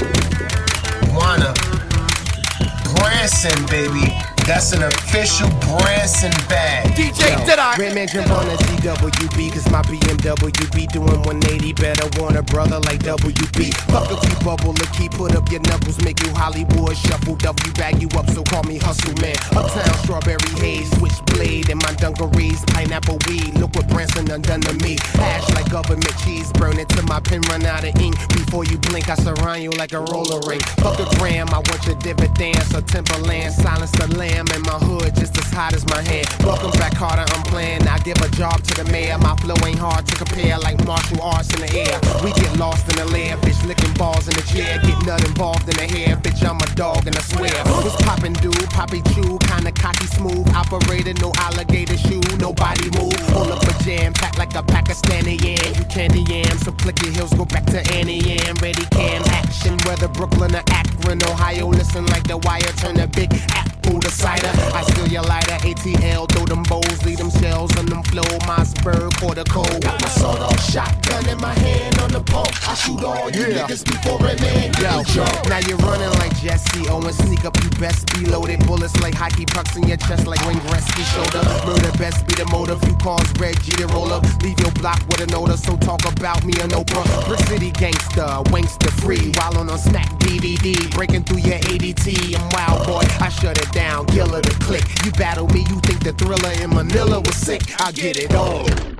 marijuana. Branson, baby. That's an official Branson bag. D J Deadeye. Redman jump on that D W B, cause my B M W B doing one eighty better. Want a brother like W B. Fuck if you bubble a key, put up your knuckles, make you Hollywood shuffle. W bag you up, so call me Hustle Man. Uptown strawberry haze, switchblade in my dungarees. Pineapple weed, look what Branson done done to me. Ash like government cheese, burn it till my pen run out of ink. Before you blink, I surround you like a roller rink. Fuck a gram, I want your dividends, a Timberland, silence the lamb. am in my hood, just as hot as my hand. Welcome back, Carter, I'm playing. I give a job to the mayor. My flow ain't hard to compare, like martial arts in the air. We get lost in the lair, bitch, licking balls in the chair. Get nut involved in the hair, bitch, I'm a dog and I swear. What's poppin', dude? Poppy chew, kinda cocky smooth. Operator, no alligator shoe, nobody move. Pull up a jam, pack like a Pakistani yam. You candy yam, so click your heels, go back to Annie Yam. Ready cam action, whether Brooklyn or Akron, Ohio. Listen like the wire, turn a big apple to cider. I steal your lighter, A T L, throw them bowls, leave them shells on them flow. Mossberg, quarter cold. Got my sawed off shotgun in my hand on the pump. I shoot all you yeah. niggas before a man get jump. Now you're running like Jesse Owens, sneak up, you best be loaded. Bullets like hockey pucks in your chest like Wayne Gretzky shoulder. Murder best be the motive, you cause Reggie to roll up. Leave your block with a note, so talk about me and Oprah. Brick City gangster, wankster free. While on a smack D V D, breaking through your A D T. I'm wild boy, I shut it down, Gilla the click. You battle me, you think the Thriller in Manila was sick. I get it on.